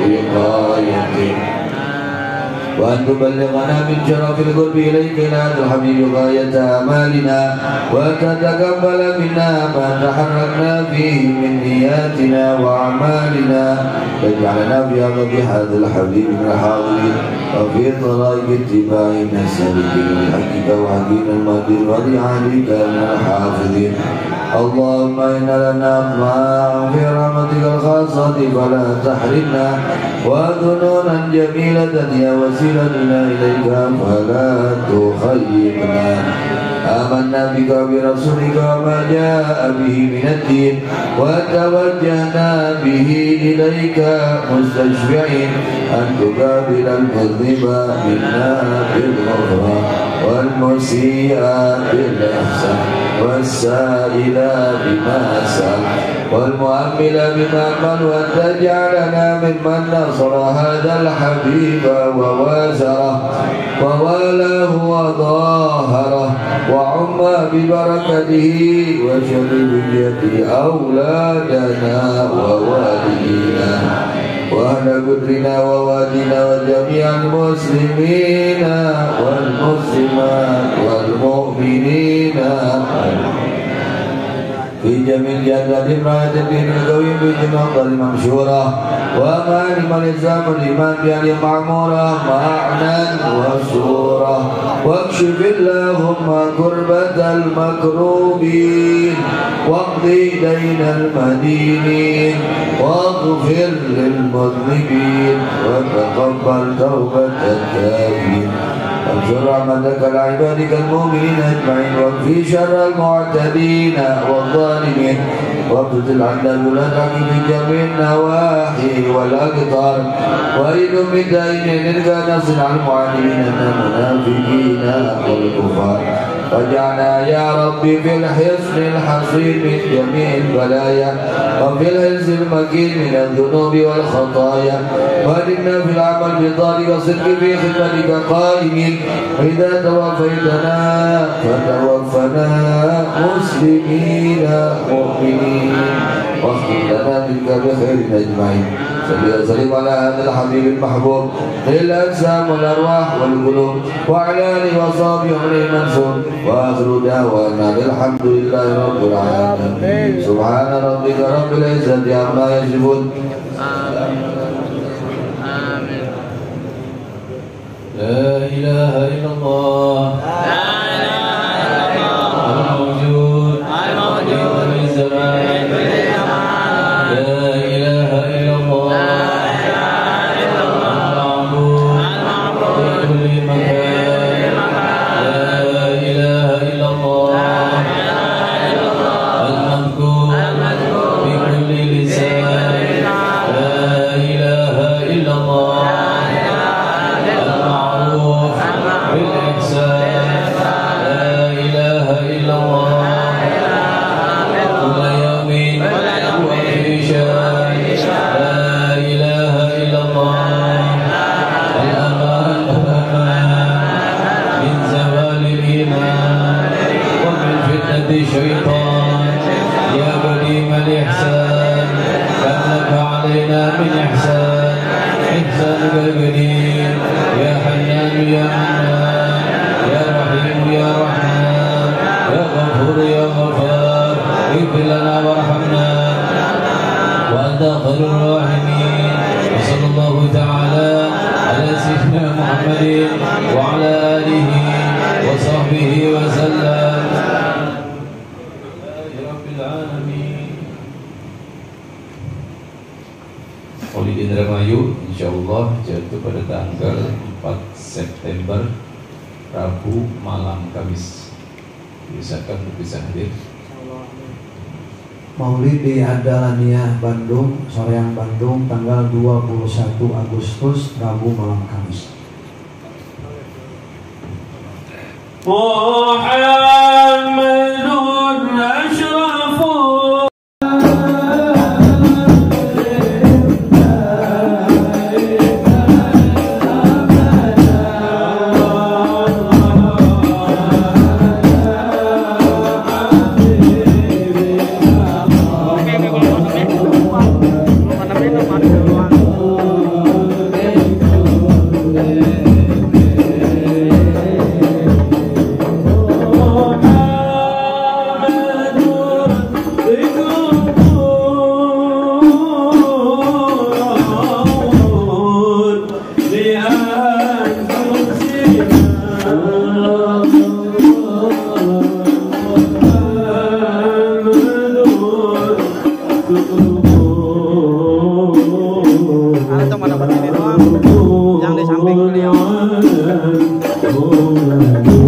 وقايتك وأن تبلغنا من شرف القرب إليك إلى هذا الحبيب غاية آمالنا وتتقبل منا ما تحركنا فيه من نياتنا وأعمالنا واجعلنا في عقب هذا الحبيب من الحاضرين وفي طرائق اتباعنا السالكين بحقك وحكيم المهدي ولعهدك من الحافظين. اللهم إنا لنا أطماع في رحمتك الخاصة فلا تحرمنا وذنونا جميلة يا وسيلتنا إليك فلا تخيبنا. آمنا بك وبرسولك وما جاء به من الدين وتوجهنا به إليك مستشفعين أن تقابل المذنب منا بالغفران والمسيء بالإحسان والسائل بما سأل والمؤمل بما قال وأن تجعلنا ممن نصر هذا الحبيب ووازره ووالاه وظاهره وعم ببركته وشر بجهته أولادنا ووالدينا وأهل قدرنا ووادنا وجميع المسلمين والمسلمات والمؤمنين في جميع جهات راية الدين القويم بجميع أفضل منشورة وأمانم الإسلام والإيمان بأن معمورة معنا وسورة واكشف اللهم كربة المكروبين واقضي دين المدينين واغفر للمذنبين وتقبل توبة التائبين وانشر رحمتك لعبادك المؤمنين اجمعين واكفي شر المعتدين والظالمين وابتل عنا ذلتك في جميع النواحي والاقطار وارد من دائمين كان نصر المعاندين من المنافقين والكفار واجعلنا يا ربي في الحصن الحصين من جميع البلايا وفي الحصن المكين من الذنوب والخطايا وادمنا في العمل بطاعتك وصدق في خدمتك قائمين وإذا توفيتنا فتوفنا مسلمين مؤمنين واختم لنا منك بخير أجمعين. صلى وسلم على هذا الحبيب المحبوب للأجسام والأرواح والقلوب وعلى آله وصحبه عليه منصور وآخر دعوانا الحمد لله رب العالمين. سبحان ربك رب العزة عما يصفون. لا إله إلا الله الموجود في الزمان. لا إله إلا الله المعبود في كل مكان. لا إله إلا الله المذكور في كل لسان. لا إله إلا الله بالإحسان. لا إله إلا الله كل يوم وفي شان. لا إله إلا الله الأمان من زوال الإيمان ومن فتنة الشيطان. يا قديم الإحسان كم لك علينا من إحسان. إحسانك القديم يا حنان يا منان يا رحيم يا رحمن يا غفور يا غفار. اغفر لنا وارحمنا وأنت خير الراحمين. وصلى الله تعالى على سيدنا محمد وعلى آله وصحبه وسلم. رب العالمين. Maulid Indramayu insyaallah jatuh pada tanggal empat September Rabu malam Kamis. Bisakan bisa hadir. Maulid di Adalania Bandung, Soreang Bandung, tanggal dua puluh satu Agustus Rabu malam Kamis. Muhammadur Ashraful Yang di samping beliau.